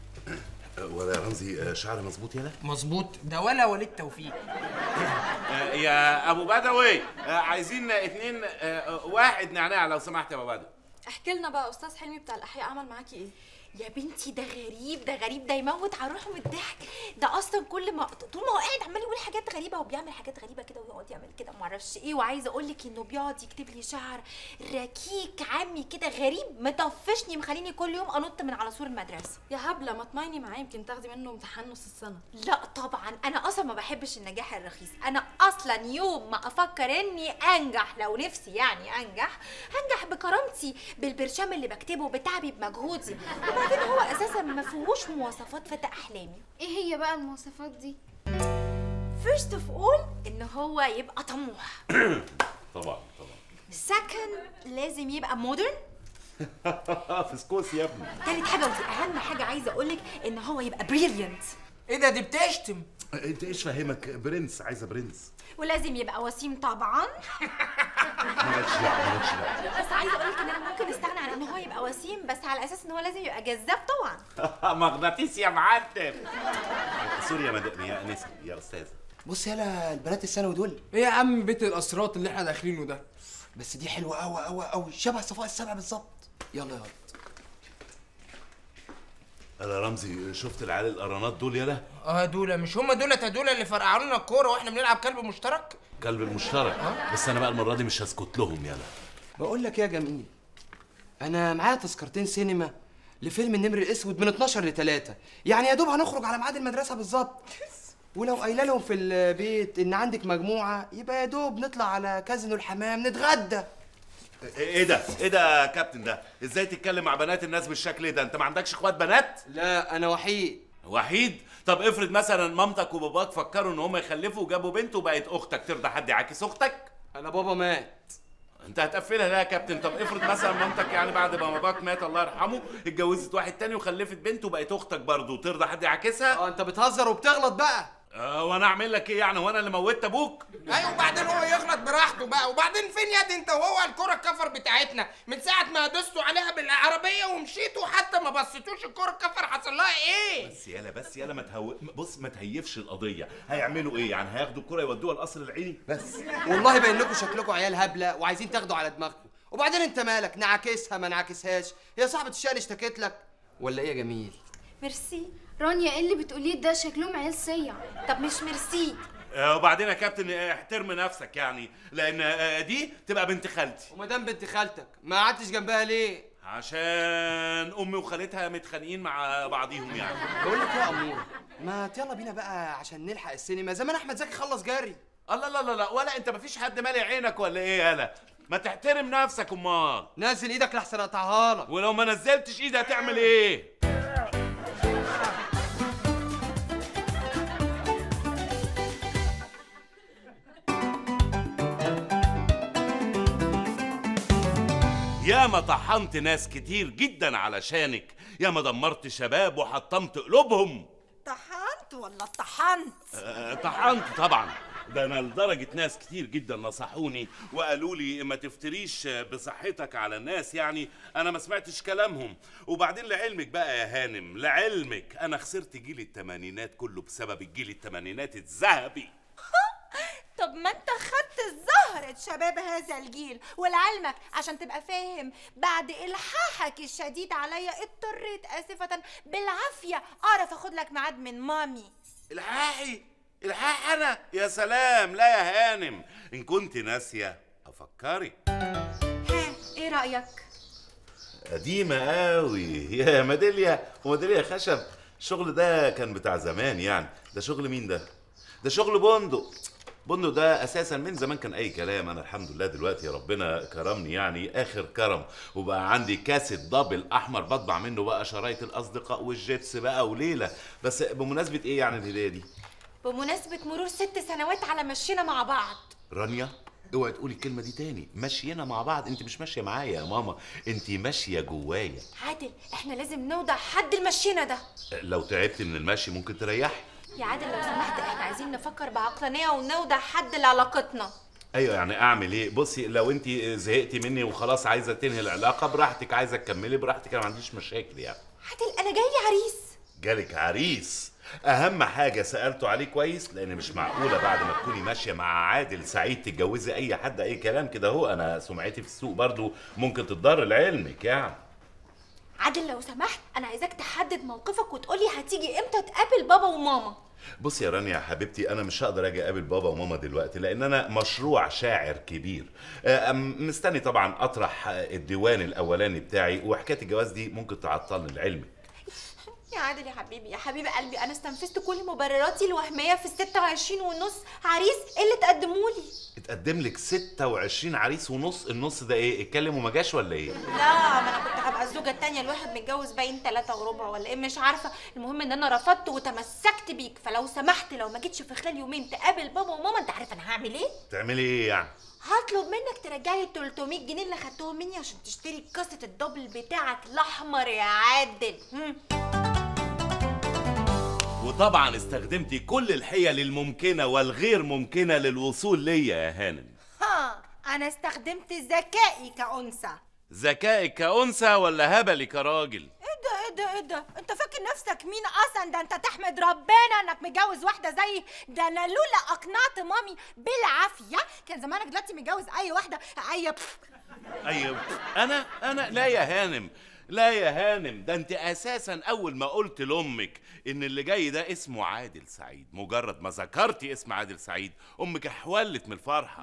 ولا يا رمزي شعر مظبوط يالا؟ مظبوط، ده ولا وليد توفيق. يا ابو بدوي عايزين اتنين واحد نعناع لو سمحت يا ابو بدوي. احكي لنا بقى استاذ حلمي بتاع الاحياء عمل معاكي ايه؟ يا بنتي ده غريب، ده غريب، ده يموت على روحه من الضحك. ده اصلا كل ما طول ما هو قاعد عمال يقول حاجات غريبه وبيعمل حاجات غريبه كده ويقعد يعمل كده وما اعرفش ايه. وعايزه اقول لك انه بيقعد يكتب لي شعر ركيك عمي كده غريب مطفشني، مخليني كل يوم انط من على سور المدرسه. يا هبله ما تمايني معاه يمكن تاخدي منه امتحان نص السنه. لا طبعا انا اصلا ما بحبش النجاح الرخيص، انا اصلا يوم ما افكر اني انجح لو نفسي يعني انجح هنجح بكرامتي بالبرشام اللي بكتبه بتعبي بمجهودي. وبعدين هو اساسا ما فيهوش مواصفات فتى احلامي. ايه هي بقى المواصفات دي؟ فيرست اوف اول ان هو يبقى طموح. طبعا طبعا. سكند لازم يبقى مودرن. فسكوس يا ابني. تالت حاجه ودي اهم حاجه عايزه اقول لك ان هو يبقى بريليانت. ايه ده دي بتشتم؟ انت ايش فاهمك؟ برنس، عايزه برنس. ولازم يبقى وسيم طبعا. مالكش دعوه مالكش دعوه. بس عايزه اقول لك ان انا ممكن استغنى عن ان هو يبقى وسيم، بس على اساس ان هو لازم يبقى جذاب طبعا. مغناطيس يا معلم. سوري يا مدام يا انسه يا استاذه. بص يالا البنات الثانوي دول ايه يا عم بيت الاسرات اللي احنا داخلينه ده؟ بس دي حلوه قوي قوي قوي، شبه صفاء السبع بالظبط. يلا يلا. انا رمزي شفت العيال القرانات دول يالا؟ اه دول مش هم دولت يا دول اللي فرقعوا لنا الكوره واحنا بنلعب كلب مشترك؟ كلب المشترك. أه؟ بس انا بقى المره دي مش هسكت لهم يالا. بقول لك يا جميل، انا معايا تذكرتين سينما لفيلم النمر الاسود من اتناشر ل تلاتة، يعني يا دوب هنخرج على ميعاد المدرسه بالظبط. ولو قايله لهم في البيت ان عندك مجموعه يبقى يا دوب نطلع على كازينو الحمام نتغدى. ايه ده؟ ايه ده يا كابتن ده؟ ازاي تتكلم مع بنات الناس بالشكل ده؟ انت ما عندكش اخوات بنات؟ لا انا وحيد. وحيد؟ طب افرض مثلا مامتك وباباك فكروا ان هم يخلفوا وجابوا بنت وبقت اختك، ترضى حد يعاكس اختك؟ انا بابا مات. انت هتقفلها ليه يا كابتن؟ طب افرض مثلا مامتك يعني بعد ما باباك مات الله يرحمه اتجوزت واحد تاني وخلفت بنت وبقت اختك برضه، وترضى حد يعاكسها؟ اه انت بتهزر وبتغلط بقى. اه وانا اعمل لك ايه يعني؟ وانا اللي موتت ابوك؟ ايوه وبعدين هو يغلط براحته بقى، وبعدين فين يا دي انت وهو الكرة الكفر بتاعتنا من ساعة ما دستوا عليها بالعربية ومشيتوا حتى ما بصيتوش الكرة الكفر حصل لها ايه؟ بس يالا بس يالا ما تهو... بص ما تهيفش القضية، هيعملوا ايه يعني؟ هياخدوا الكرة يودوها القصر العيني بس؟ والله باين لكم شكلكم عيال هبلة وعايزين تاخدوا على دماغكم، وبعدين انت مالك؟ نعاكسها ما نعاكسهاش، هي صاحبة الشأن اشتكت لك ولا ايه يا جميل؟ ميرسي. رانيا ايه اللي بتقوليه ده؟ شكلهم عيال صيع. طب مش ميرسي. آه وبعدين يا كابتن احترم نفسك يعني، لان آه دي تبقى بنت خالتي. وما دام بنت خالتك ما قعدتش جنبها ليه؟ عشان امي وخالتها متخانقين مع بعضيهم يعني. بقول لك ايه يا اموره، ما يلا بينا بقى عشان نلحق السينما، زمان احمد زكي خلص جري. الله لا لا لا، ولا انت مفيش حد مالي عينك ولا ايه يالا؟ ما تحترم نفسك امال. نزل ايدك لحسن اقطعها لك. ولو ما نزلتش ايدي هتعمل ايه؟ ياما طحنت ناس كتير جدا علشانك، ياما دمرت شباب وحطمت قلوبهم. طحنت ولا طحنت؟ أه طحنت طبعا، ده انا لدرجه ناس كتير جدا نصحوني وقالوا لي ما تفتريش بصحتك على الناس، يعني انا ما سمعتش كلامهم. وبعدين لعلمك بقى يا هانم، لعلمك انا خسرت جيل الثمانينات كله بسبب الجيل الثمانينات الذهبي. طب ما انت خدت زهرة شباب هذا الجيل، ولعلمك عشان تبقى فاهم بعد الحاحك الشديد عليا اضطريت اسفة بالعافية اعرف اخد لك ميعاد من مامي. الحاحي؟ الحاح انا؟ يا سلام، لا يا هانم، ان كنت ناسية افكري. ها ايه رأيك؟ قديمة قوي يا ميداليا، وميداليا خشب. الشغل ده كان بتاع زمان يعني، ده شغل مين ده؟ ده شغل بندق. بندق ده اساسا من زمان كان اي كلام. انا الحمد لله دلوقتي ربنا كرمني يعني اخر كرم، وبقى عندي كاسيت دبل احمر بطبع منه بقى شرايط الاصدقاء والجيتس بقى وليله. بس بمناسبه ايه يعني الهديه دي؟ بمناسبة مرور ست سنوات على مشينا مع بعض. رانيا اوعي تقولي الكلمه دي تاني. مشينا مع بعض؟ انت مش ماشيه معايا يا ماما، انت ماشيه جوايا. عادل احنا لازم نوضع حد المشينا ده. لو تعبت من المشي ممكن تريحي. يا عادل لو سمحت احنا عايزين نفكر بعقلانيه ونوضع حد لعلاقتنا. ايوه يعني اعمل ايه؟ بصي لو انت زهقتي مني وخلاص عايزه تنهي العلاقه براحتك، عايزه تكملي براحتك، انا ما عنديش مشاكل يعني. عادل انا جاي لي عريس. جالك عريس؟ اهم حاجه سالته عليه كويس، لان مش معقوله بعد ما تكوني ماشيه مع عادل سعيد تتجوزي اي حد اي كلام كده. اهو انا سمعتي في السوق برضو ممكن تتضر لعلمك يعني. عادل لو سمحت انا عايزاك تحدد موقفك وتقولي هتيجي امتى تقابل بابا وماما. بصي يا رانيا يا حبيبتي، انا مش هقدر اجي اقابل بابا وماما دلوقتي لان انا مشروع شاعر كبير. مستني طبعا اطرح الديوان الاولاني بتاعي، وحكايه الجواز دي ممكن تعطلني لعلمك. يا عادل يا حبيبي يا حبيب قلبي، انا استنفذت كل مبرراتي الوهميه في الستة وعشرين ونص عريس اللي تقدمولي. اتقدم لك ستة وعشرين عريس ونص؟ النص ده ايه؟ اتكلم وما جاش ولا ايه؟ لا ما انا كنت هبقى الزوجه التانيه، الواحد متجوز باين تلاتة وربع ولا ايه مش عارفه. المهم ان انا رفضت وتمسكت بيك، فلو سمحت لو ما جيتش في خلال يومين تقابل بابا وماما انت عارف انا هعمل ايه؟ تعملي ايه يعني؟ هطلب منك ترجعلي ال تلتمية جنيه اللي خدتهم مني عشان تشتري كاسه الدبل بتاعك الاحمر يا عادل. هم. وطبعا استخدمتي كل الحيل الممكنه والغير ممكنه للوصول ليا يا هانم. ها انا استخدمت ذكائي كأنثى. ذكائك كأنثى ولا هبلي كراجل؟ ايه ده ايه ده ايه ده؟ انت فاكر نفسك مين اصلا؟ ده انت تحمد ربنا انك متجوز واحده زيي. ده انا لولا اقنعت مامي بالعافيه كان زمانك دلوقتي متجوز اي واحده اي ايوه انا انا لا يا هانم، لا يا هانم، ده انت اساسا اول ما قلت لامك ان اللي جاي ده اسمه عادل سعيد، مجرد ما ذكرتي اسم عادل سعيد امك احولت من الفرحه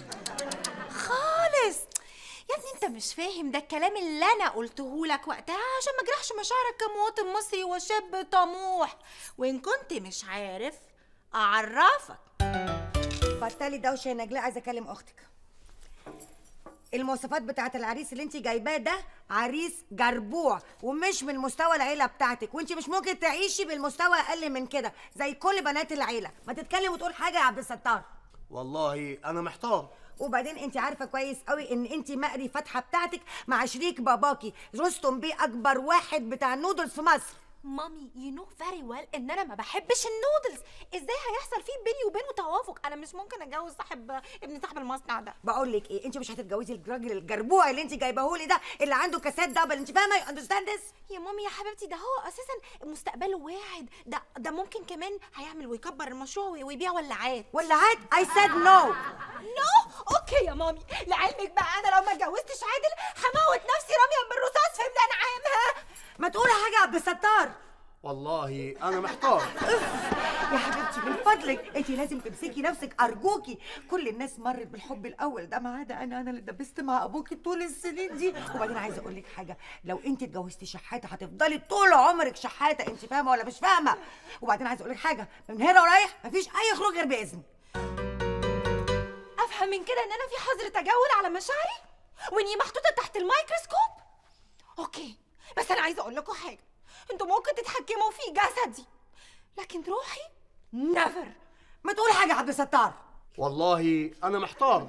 خالص. يا ابني انت مش فاهم، ده الكلام اللي انا قلته لك وقتها عشان ما اجرحش مشاعرك كمواطن مصري وشاب طموح، وان كنت مش عارف اعرفك. بطلي دوشه يا نجلاء، عايزه اكلم اختك. المواصفات بتاعت العريس اللي انت جايباه ده عريس جربوع ومش من مستوى العيله بتاعتك، وانت مش ممكن تعيشي بالمستوى اقل من كده زي كل بنات العيله. ما تتكلم وتقول حاجه يا عبد الستار. والله انا محتار. وبعدين انت عارفه كويس قوي ان انت مقري فتحه بتاعتك مع شريك باباكي رستم بيه اكبر واحد بتاع النودلز في مصر. مامي يو نو فيري ويل ان انا ما بحبش النودلز. ازاي هيحصل فيه بيني وبينه توافق؟ انا مش ممكن اتجوز صاحب ابن صاحب المصنع ده. بقول لك ايه، انت مش هتتجوزي الراجل الجربوع اللي انت جايبهولي ده اللي عنده كاسات دبل. انت فاهمه؟ يو اندرستاند ذس؟ يا مامي يا حبيبتي ده هو اساسا مستقبله واعد. ده ده ممكن كمان هيعمل ويكبر المشروع ويبيع ولاعات. ولاعات؟ اي سيد نو. نو اوكي يا مامي. لعلمك بقى انا لو ما اتجوزتش عادل هموت نفسي راميه بالرصاص في ابن انعامها. ما تقولي حاجه يا عبد الستار. والله انا محتار. يا حبيبتي من فضلك انت لازم تمسكي نفسك ارجوكي. كل الناس مرت بالحب الاول ده ما عدا انا. انا اللي اتدبست مع ابوكي طول السنين دي. وبعدين عايزه اقول لك حاجه، لو انت اتجوزتي شحاته هتفضلي طول عمرك شحاته. انت فاهمه ولا مش فاهمه؟ وبعدين عايزه اقول لك حاجه، من هنا ورايح مفيش اي خروج غير باذن. افهم من كده ان انا في حظر تجول على مشاعري واني محطوطه تحت الميكروسكوب. اوكي بس انا عايزه اقول لكم حاجه، انتوا ممكن تتحكموا في جسدي لكن روحي نيفر. ما تقول حاجه يا عبد الستار. والله انا محتار.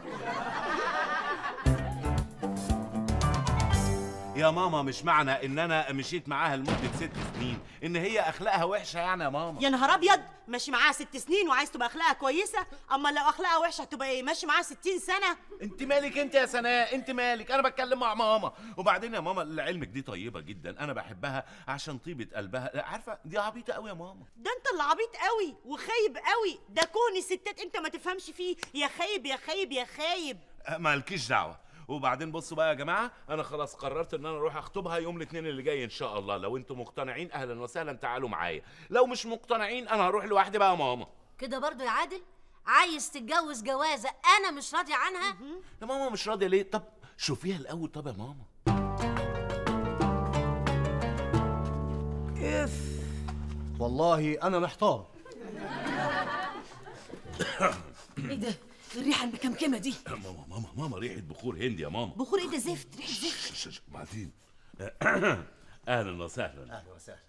يا ماما مش معنى ان انا مشيت معاها لمده ست سنين ان هي اخلاقها وحشه يعني يا ماما. يا نهار ابيض، ماشي معاها ست سنين وعايز تبقى اخلاقها كويسه؟ اما لو اخلاقها وحشه هتبقى ايه؟ ماشي معاها ستين سنه؟ انت مالك انت يا سناء؟ انت مالك؟ انا بتكلم مع ماما. وبعدين يا ماما لعلمك دي طيبه جدا، انا بحبها عشان طيبه قلبها. عارفه دي عبيطه قوي يا ماما. ده انت اللي عبيط قوي وخايب قوي. ده كون الستات انت ما تفهمش فيه. يا خايب يا خايب يا خايب. مالكيش دعوه. وبعدين بصوا بقى يا جماعه، انا خلاص قررت ان انا اروح اخطبها يوم الاثنين اللي جاي ان شاء الله. لو انتم مقتنعين اهلا وسهلا تعالوا معايا، لو مش مقتنعين انا هروح لوحدي بقى يا ماما. كده برضو يا عادل؟ عايز تتجوز جوازه انا مش راضيه عنها؟ يا ماما مش راضيه ليه؟ طب شوفيها الاول. طب يا ماما اف والله انا محتار. ايه ده؟ الريحه المكمكمه دي؟ ماما ماما ماما ريحه بخور هندي يا ماما. بخور ايه ده؟ زفت، ريحه زفت. بعدين اهلا وسهلا. اهلا وسهلا.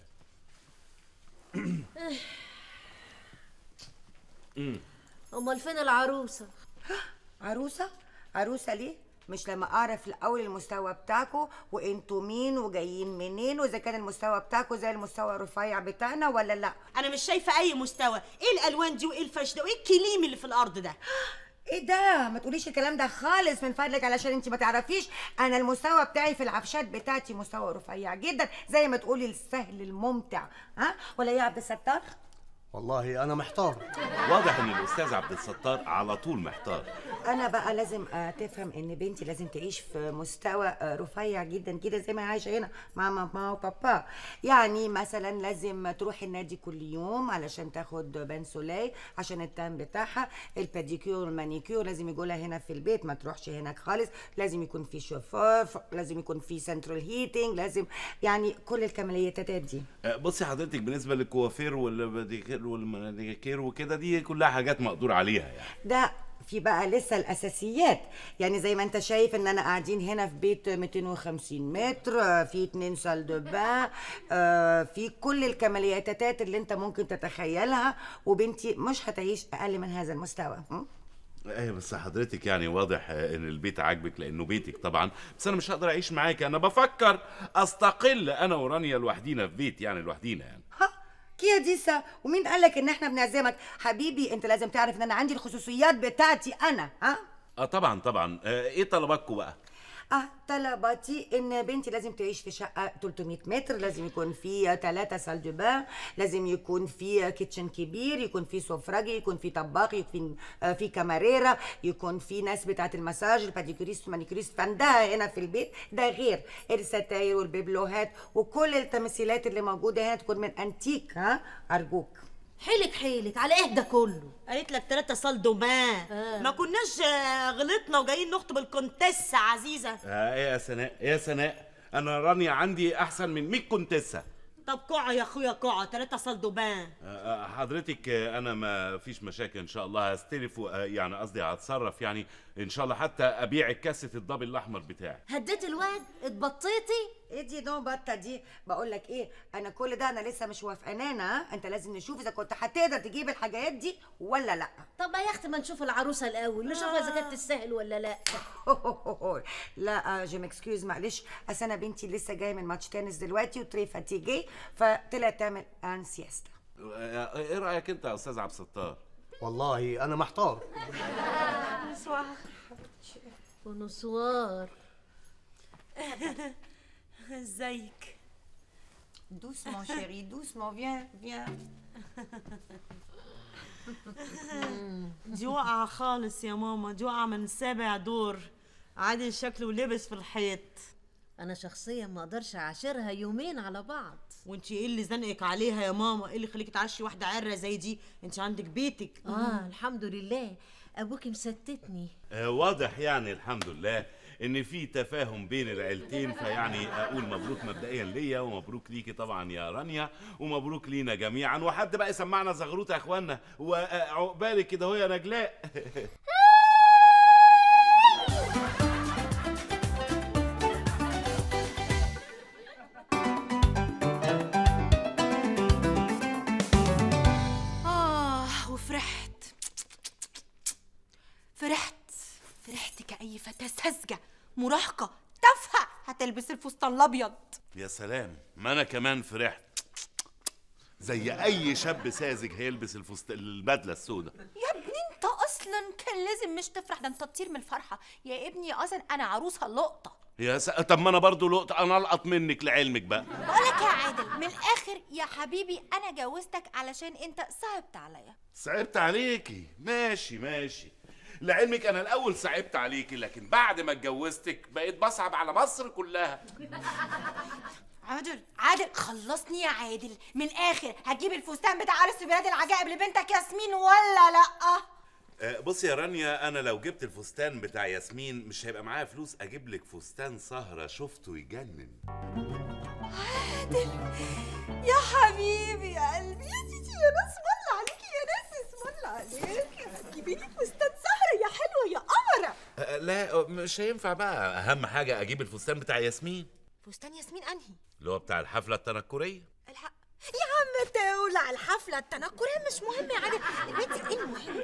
امال فين العروسه؟ عروسه؟ عروسه ليه؟ مش لما اعرف الاول المستوى بتاعكم وانتوا مين وجايين منين واذا كان المستوى بتاعكم زي المستوى الرفيع بتاعنا ولا لا. انا مش شايفه اي مستوى. ايه الالوان دي وايه الفرش ده وايه الكليم اللي في الارض ده؟ ايه ده؟ ما تقوليش الكلام ده خالص من فضلك علشان انت ما تعرفيش. انا المستوى بتاعي في العفشات بتاعتي مستوى رفيع جدا زي ما تقولي السهل الممتع. ها ولا ايه يا عبد الستار؟ والله انا محتار. واضح ان الاستاذ عبد الستار على طول محتار. انا بقى لازم تفهم ان بنتي لازم تعيش في مستوى رفيع جدا كده زي ما هي عايشه هنا مع ماما وبابا. يعني مثلا لازم تروح النادي كل يوم علشان تاخد بنسولاي عشان التان بتاعها، الباديكيور والمانيكيور لازم يجولها هنا في البيت، ما تروحش هناك خالص. لازم يكون في شوفور، لازم يكون في سنترال هيتنج، لازم يعني كل الكماليات دي. بصي حضرتك بالنسبه للكوافير والباديكير والمانيكير وكده دي كلها حاجات مقدور عليها يعني. ده في بقى لسه الاساسيات، يعني زي ما انت شايف ان انا قاعدين هنا في بيت مئتين وخمسين متر، في اتنين سال دو بان، في كل الكماليات اللي انت ممكن تتخيلها، وبنتي مش هتعيش اقل من هذا المستوى. ايه بس حضرتك يعني واضح ان البيت عاجبك لانه بيتك طبعا، بس انا مش هقدر اعيش معاك. انا بفكر استقل انا ورانيا لوحدينا في بيت يعني لوحدينا يعني. ها كيا ديسا، ومين قالك ان احنا بنعزمك؟ حبيبي انت لازم تعرف ان انا عندي الخصوصيات بتاعتي انا. ها اه طبعا طبعا. آه ايه طلباتكم بقى؟ اه طلباتي ان بنتي لازم تعيش في شقه ثلاثمية متر، لازم يكون في ثلاثة سال دو بان، لازم يكون في كيتشن كبير، يكون في سفرجي، يكون في طباخ، يكون آه في كاماريرا، يكون في ناس بتاعه المساج، الباديكوريست والمانيكوريست فندها هنا في البيت. ده غير الستاير والبيبلوهات وكل التمثيلات اللي موجوده هنا تكون من انتيك. ها ارجوك. حيلك حيلك على ايه ده كله؟ قالت لك ثلاثة سال دومان. آه. ما كناش غلطنا وجايين نخطب الكونتيسة عزيزة. آه ايه يا سناء؟ ايه يا سناء؟ انا رانيا عندي احسن من مية كونتيسة. طب كوعه يا اخويا كوعه ثلاثة صلدوبان. حضرتك انا ما فيش مشاكل ان شاء الله، هستلف يعني قصدي هتصرف يعني ان شاء الله، حتى ابيع كاسه الضب الاحمر بتاعي. هديت الواد اتبطيتي؟ ايه دي نو بطه دي؟ بقول لك ايه، انا كل ده انا لسه مش وافقانانا، انت لازم نشوف اذا كنت هتقدر تجيب الحاجات دي ولا لا. طب يا اختي ما نشوف العروسه الاول، نشوفها اذا كانت تستاهل ولا لا. لا جيم اكسكيوز معلش، اصل انا بنتي لسه جايه من ماتش تنس دلوقتي وتري فاتيجي، فطلعت تعمل ان سياستا. ايه رايك انت يا استاذ عبد الستار؟ والله انا محتار. بونسوار. بونسوار. ازيك؟ doucement chérie doucement viens viens. دي واقعة خالص يا ماما، دي واقعة من سابع دور. عادل شكله لبس في الحيط. انا شخصيا ما اقدرش اعاشرها يومين على بعض. وانتي ايه اللي زنقك عليها يا ماما؟ ايه اللي خليكي تعشي واحدة عرة زي دي؟ انتي عندك بيتك. اه الحمد لله، ابوكي مستتني. آه واضح يعني الحمد لله ان في تفاهم بين العيلتين، فيعني اقول مبروك مبدئيا ليا ومبروك ليكي طبعا يا رانيا ومبروك لينا جميعا، وحد بقى يسمعنا زغروطه يا اخوانا، وعقبالك كده اهو يا نجلاء. آه وفرحت فرحت فرحت كأي فتاة ساذجة مراهقة تافهة هتلبس الفستان الأبيض. يا سلام، ما أنا كمان فرحت زي أي شاب ساذج هيلبس الفستان البدلة السوداء. يا ابني أنت أصلا كان لازم مش تفرح، ده أنت تطير من الفرحة يا ابني، أصلا أنا عروسة لقطة. يا س... طب ما أنا برضو لقطة، أنا ألقط منك لعلمك بقى. بقولك يا عادل من الآخر يا حبيبي، أنا جوزتك علشان أنت صعبت عليا. صعبت عليكي؟ ماشي ماشي، لعلمك انا الاول صعبت عليكي، لكن بعد ما اتجوزتك بقيت بصعب على مصر كلها. عادل عادل خلصني يا عادل، من الاخر هتجيب الفستان بتاع عرس بلاد العجائب لبنتك ياسمين ولا لا؟ أه بصي يا رانيا، انا لو جبت الفستان بتاع ياسمين مش هيبقى معايا فلوس اجيب لك فستان سهره شفته يجنن. عادل يا حبيبي يا قلبي يا تيتي يا ناس، والله عليكي يا ناس، اسم الله عليك، هتجيبي لي فستان سهره يا حلوه يا قمره. أه لا مش هينفع بقى، اهم حاجه اجيب الفستان بتاع ياسمين. فستان ياسمين انهي؟ اللي هو بتاع الحفله التنكريه. الحق يا عم تولع الحفله التنكريه مش مهم يا عادل، البنت ايه المهم؟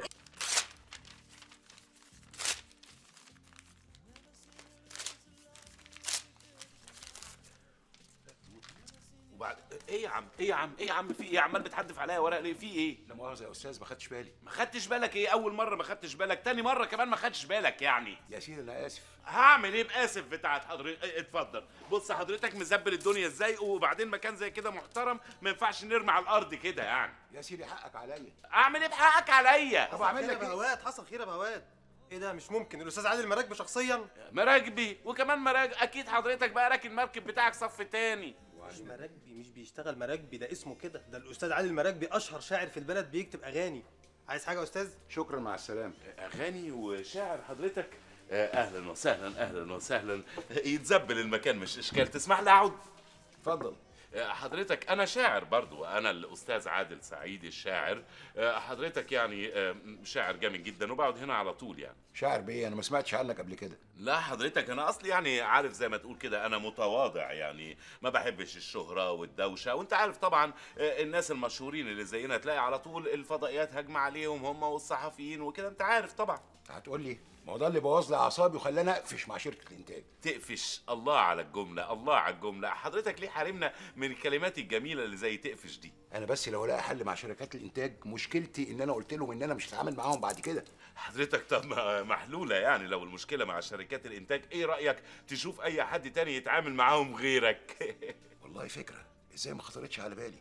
وبعد ايه يا عم ايه يا عم ايه يا عم في ايه؟ عمال بتحدف عليا ورق ليه؟ في ايه؟ لا مؤاخذه يا استاذ، ما خدتش بالي. ما خدتش بالك ايه؟ اول مره ما خدتش بالك، تاني مره كمان ما خدتش بالك يعني. يا سيدي انا اسف. هعمل ايه باسف بتاعت حضرتك؟ اتفضل بص حضرتك مزبل الدنيا ازاي، وبعدين مكان زي كده محترم ما ينفعش نرمي على الارض كده يعني. يا سيدي حقك عليا. اعمل ايه بحقك عليا؟ طب اعمل لك ايه؟ بهوات حصل خير يا بهوات. ايه ده؟ مش ممكن الاستاذ عادل مراكبي شخصيا؟ مراكبي وكمان مراكب، اكيد حضرتك بقى راكن المركب بتاعك صف تاني. مش مراكبي، مش بيشتغل مراكبي، ده اسمه كده، ده الاستاذ عادل مراكبي اشهر شاعر في البلد بيكتب اغاني. عايز حاجه يا استاذ؟ شكرا مع السلامه. اغاني وشاعر حضرتك؟ اهلا وسهلا اهلا وسهلا، يتزبل المكان مش اشكال. تسمح لي اقعد؟ اتفضل. حضرتك انا شاعر برضو، انا الاستاذ عادل سعيد الشاعر. حضرتك يعني شاعر جامد جدا وبقعد هنا على طول يعني. شاعر بايه؟ انا ما سمعتش عنك قبل كده. لا حضرتك انا اصلي يعني عارف زي ما تقول كده، انا متواضع يعني، ما بحبش الشهرة والدوشة، وانت عارف طبعا الناس المشهورين اللي زينا تلاقي على طول الفضائيات هجمة عليهم هم والصحفيين وكده، انت عارف طبعا. هتقول لي ما هو ده اللي بوظ لي اعصابي وخلاني اقفش مع شركه الانتاج. تقفش؟ الله على الجمله، الله على الجمله. حضرتك ليه حارمنا من الكلمات الجميله اللي زي تقفش دي؟ انا بس لو الاقي حل مع شركات الانتاج، مشكلتي ان انا قلت لهم ان انا مش هتعامل معاهم بعد كده. حضرتك طب محلوله يعني، لو المشكله مع شركات الانتاج ايه رايك تشوف اي حد تاني يتعامل معاهم غيرك؟ والله فكره ازاي ما خطرتش على بالي،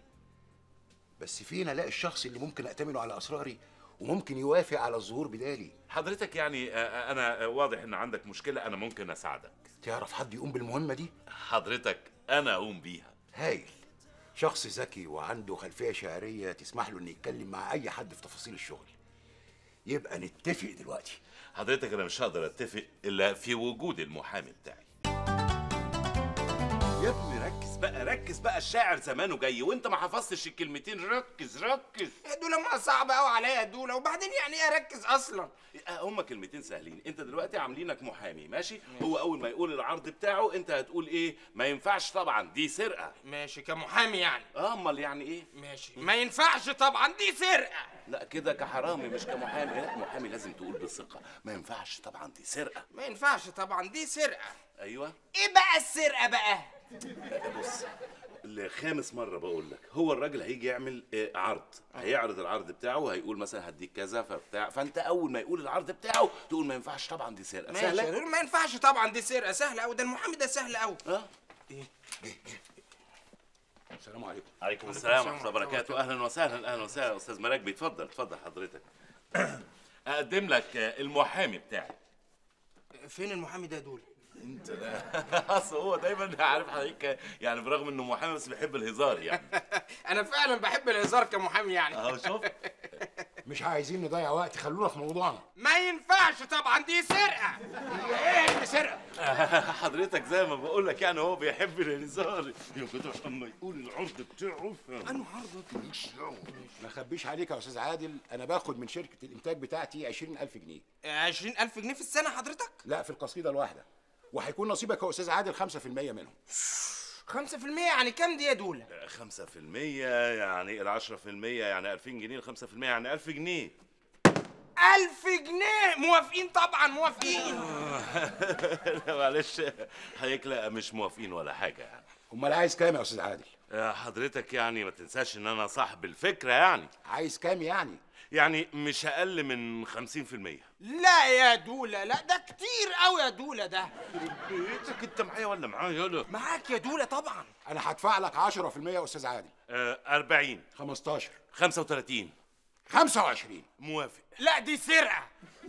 بس فين الاقي الشخص اللي ممكن اتمنه على اسراري وممكن يوافق على الظهور بدالي؟ حضرتك يعني انا واضح ان عندك مشكله، انا ممكن اساعدك. تعرف حد يقوم بالمهمه دي؟ حضرتك انا اقوم بيها. هايل. شخص ذكي وعنده خلفيه شعريه تسمح له انه يتكلم مع اي حد في تفاصيل الشغل. يبقى نتفق دلوقتي. حضرتك انا مش هقدر اتفق الا في وجود المحامي بتاعي. يا ابني ركز بقى ركز بقى، الشاعر زمانه جاي وانت ما حفظتش الكلمتين. ركز ركز يا دوله ما صعب قوي عليا يا دوله، وبعدين يعني ايه اركز اصلا؟ هما كلمتين سهلين. انت دلوقتي عاملينك محامي ماشي؟ هو اول ما يقول العرض بتاعه انت هتقول ايه؟ ما ينفعش طبعا دي سرقه. ماشي كمحامي يعني. اه امال يعني ايه؟ ماشي ما ينفعش طبعا دي سرقه. لا كده كحرامي مش كمحامي. لا محامي لازم تقول بالثقه ما ينفعش طبعا دي سرقه. ما ينفعش طبعا دي سرقه. ايوه. ايه بقى السرقه بقى؟ بص لخامس مره بقول لك، هو الراجل هيجي يعمل إيه عرض، هيعرض العرض بتاعه، هيقول مثلا هديك كذا فبتاع، فانت اول ما يقول العرض بتاعه تقول ما ينفعش طبعا دي سرقه. ماشي يا دول ما ينفعش طبعا دي سرقه. سهله قوي، ده المحامي ده سهل قوي. اه ايه؟ السلام عليكم. عليكم السلام ورحمه الله وبركاته. اهلا وسهلا اهلا وسهلا استاذ مراكبي. اتفضل اتفضل حضرتك. اقدم لك المحامي بتاعي. فين المحامي ده يا دول؟ انت لا اصل هو دايما عارف حضرتك يعني برغم انه محامي بس بيحب الهزار يعني. انا فعلا بحب الهزار كمحامي يعني. اهو شوف. مش عايزين نضيع وقت، خلونا في موضوعنا. ما ينفعش طبعا دي سرقه. ايه اللي سرقه؟ حضرتك زي ما بقول لك يعني هو بيحب الهزار. يا كده اما يقول العرض بتاعه. انا عرض ما اخبيش عليك يا استاذ عادل، انا باخد من شركه الانتاج بتاعتي عشرين ألف جنيه. عشرين ألف جنيه في السنه حضرتك؟ لا في القصيده الواحده، وهيكون نصيبك يا استاذ عادل خمسة في المية منهم. خمسة في المية يعني كام دي يا دوله؟ خمسة في المية يعني العشرة في المية يعني ألفين جنيه، الخمسة في المية يعني ألف جنيه. ألف جنيه موافقين طبعا موافقين. معلش حضرتك لا مش موافقين ولا حاجة يعني. امال عايز كام يا استاذ عادل؟ حضرتك يعني ما تنساش ان انا صاحب الفكرة يعني. عايز كام يعني؟ يعني مش اقل من خمسين في المية. لا يا دوله لا، ده كتير قوي يا دوله ده. بيتك انت معايا ولا معايا يلا؟ معاك يا دوله طبعا. انا هدفع لك عشرة في المية يا استاذ عادل. آه أربعين. خمستاشر. خمسة وتلاتين. خمسة وعشرين. موافق. لا دي سرقه.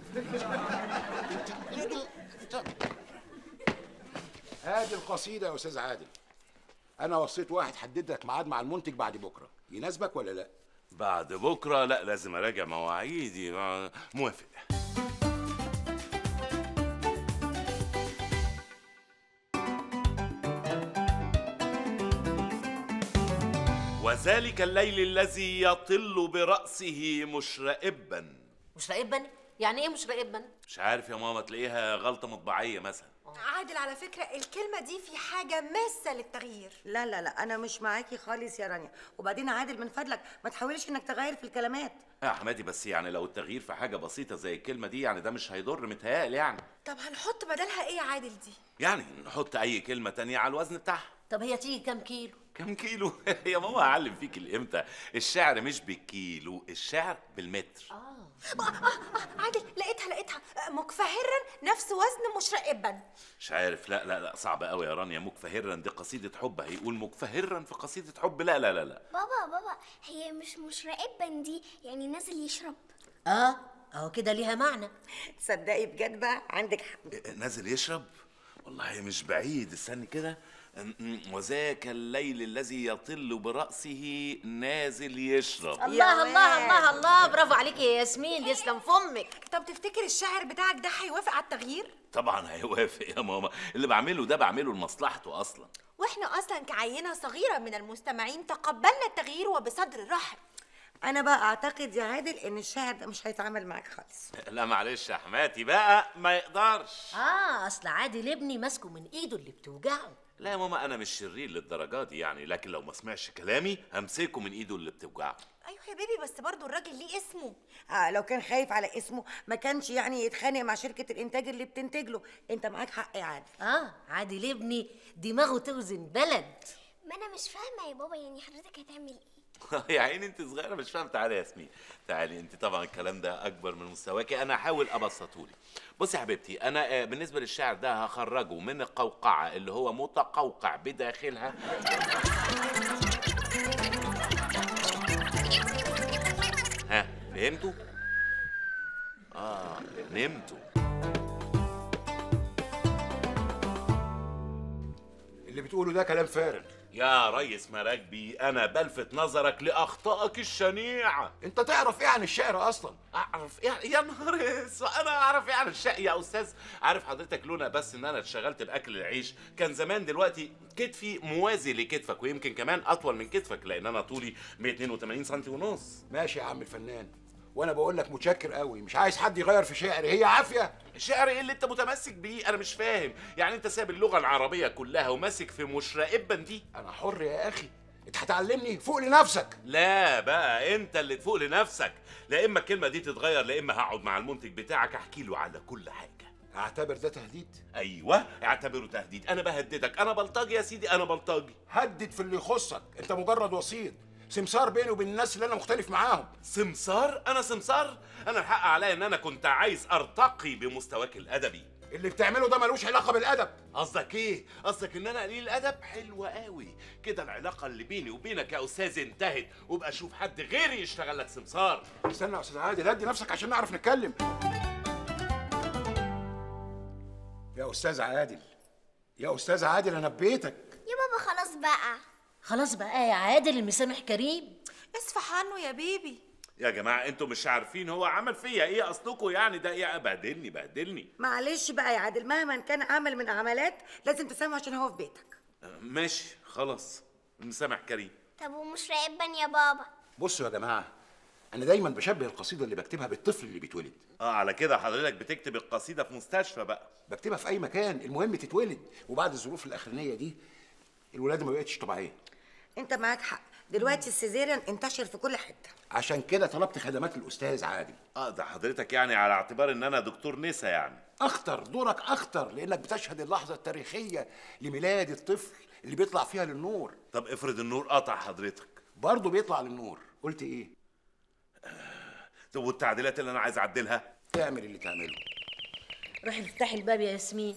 هذه القصيده يا استاذ عادل، انا وصيت واحد حدد لك ميعاد مع المنتج بعد بكره، يناسبك ولا لا؟ بعد بكره؟ لا لازم اراجع مواعيدي. موافق. وذلك الليل الذي يطل برأسه مشرئبا. مشرئبا؟ يعني ايه مشرئبا؟ مش عارف يا ماما، تلاقيها غلطة مطبعية مثلا. عادل على فكرة الكلمة دي في حاجة ماسة للتغيير. لا لا لا انا مش معاكي خالص يا رانيا، وبعدين عادل من فضلك ما تحاولش انك تغير في الكلمات. يا حمادي بس يعني لو التغيير في حاجة بسيطة زي الكلمة دي يعني ده مش هيضر متهيألي يعني. طب هنحط بدلها ايه يا عادل دي؟ يعني نحط أي كلمة تانية على الوزن بتاعها. طب هي تيجي كام كيلو؟ كام كيلو؟ يا ماما هعلم فيك الامتى، الشعر مش بالكيلو، الشعر بالمتر. اه آه, آه, آه عادل لقيتها لقيتها مكفهرا نفس وزن مشرئبا. مش عارف، لا لا لا صعب قوي يا رانيا. مكفهرا دي قصيدة حب، هيقول مكفهرا في قصيدة حب؟ لا لا لا لا. بابا بابا هي مش مشرئبا دي يعني نازل يشرب؟ اه اهو كده ليها معنى. تصدقي بجد بقى عندك حق. نازل يشرب؟ والله مش بعيد، استني كده. وذاك الليل الذي يطل برأسه نازل يشرب. الله الله الله الله، برافو عليكي يا ياسمين، يسلم فمك. طب تفتكر الشاعر بتاعك ده هيوافق على التغيير؟ طبعا هيوافق يا ماما، اللي بعمله ده بعمله لمصلحته اصلا. واحنا اصلا كعينة صغيرة من المستمعين تقبلنا التغيير وبصدر رحب. انا بقى اعتقد يا عادل ان الشاعر ده مش هيتعامل معاك خالص. لا معلش يا حماتي بقى ما يقدرش. اه اصل عادل ابني ماسكه من ايده اللي بتوجعه. لا يا ماما انا مش شرير للدرجه دي يعني، لكن لو ما سمعش كلامي همسكه من ايده اللي بتوجعه. ايوه يا بيبي بس برضه الراجل ليه اسمه. آه لو كان خايف على اسمه ما كانش يعني يتخانق مع شركه الانتاج اللي بتنتج له. انت معاك حق يا عادل. اه عادل ابني دماغه توزن بلد. ما انا مش فاهمه يا بابا، يعني حضرتك هتعمل ايه؟ يا عيني انت صغيره مش فاهم. تعالي يا ياسمين تعالي انت، طبعا الكلام ده اكبر من مستواكي، انا هحاول ابسطهولي. بصي يا حبيبتي، انا بالنسبه للشعر ده هخرجه من القوقعه اللي هو متقوقع بداخلها. ها فهمتوا؟ اه نمتوا. اللي بتقوله ده كلام فارغ، يا ريس مراكبي انا بلفت نظرك لاخطائك الشنيعه. انت تعرف ايه عن الشعر اصلا؟ اعرف يعني يا نهار اسود، انا اعرف ايه عن الشعر يا استاذ؟ عارف حضرتك لولا بس ان انا اتشغلت باكل العيش كان زمان دلوقتي كتفي موازي لكتفك ويمكن كمان اطول من كتفك، لان انا طولي مية واتنين وتمانين سنتي ونص. ماشي يا عم الفنان، وانا بقول لك متشكر قوي، مش عايز حد يغير في شعري، هي عافيه. الشعر ايه اللي انت متمسك بيه؟ انا مش فاهم، يعني انت ساب اللغه العربيه كلها وماسك في مشرقبا دي؟ انا حر يا اخي، انت هتعلمني فوق لنفسك. لا بقى انت اللي تفوق لنفسك، لا اما الكلمه دي تتغير لا اما هقعد مع المنتج بتاعك احكي له على كل حاجه. اعتبر ده تهديد؟ ايوه اعتبره تهديد، انا بهددك، انا بلطجي يا سيدي، انا بلطجي. هدد في اللي يخصك، انت مجرد وسيط، سمسار بيني وبين الناس اللي انا مختلف معاهم. سمسار؟ انا سمسار؟ انا الحق عليا ان انا كنت عايز ارتقي بمستواك الادبي. اللي بتعمله ده ملوش علاقه بالادب. قصدك ايه؟ قصدك ان انا قليل الادب؟ حلوه قوي كده، العلاقه اللي بيني وبينك يا استاذ انتهت، وابقى شوف حد غيري يشتغل لك سمسار. استنى يا استاذ عادل، هدي نفسك عشان نعرف نتكلم. يا استاذ عادل، يا استاذ عادل انا ببيتك. يا بابا خلاص بقى. خلاص بقى يا عادل، المسامح كريم. اصفح عنه يا بيبي. يا جماعه انتوا مش عارفين هو عمل فيا ايه اصلكوا، يعني ده ايه؟ بهدلني بهدلني. معلش بقى يا عادل، مهما كان عمل من عملات لازم تسامحه عشان هو في بيتك. ماشي خلاص، مسامح كريم. طب ومش راقبا يا بابا؟ بصوا يا جماعه، انا دايما بشبه القصيده اللي بكتبها بالطفل اللي بيتولد. اه على كده حضرتك بتكتب القصيده في مستشفى بقى؟ بكتبها في اي مكان، المهم تتولد، وبعد الظروف الاخرانيه دي الولاده ما بقتش طبيعيه. انت معاك حق، دلوقتي السيزيريان انتشر في كل حته، عشان كده طلبت خدمات الاستاذ عادل. اه ده حضرتك يعني على اعتبار ان انا دكتور نسا يعني. اخطر، دورك اخطر، لانك بتشهد اللحظه التاريخيه لميلاد الطفل اللي بيطلع فيها للنور. طب افرض النور قطع حضرتك؟ برضه بيطلع للنور. قلت ايه؟ طب والتعديلات اللي انا عايز اعدلها؟ اعمل اللي تعمله. روحي افتحي الباب يا ياسمين.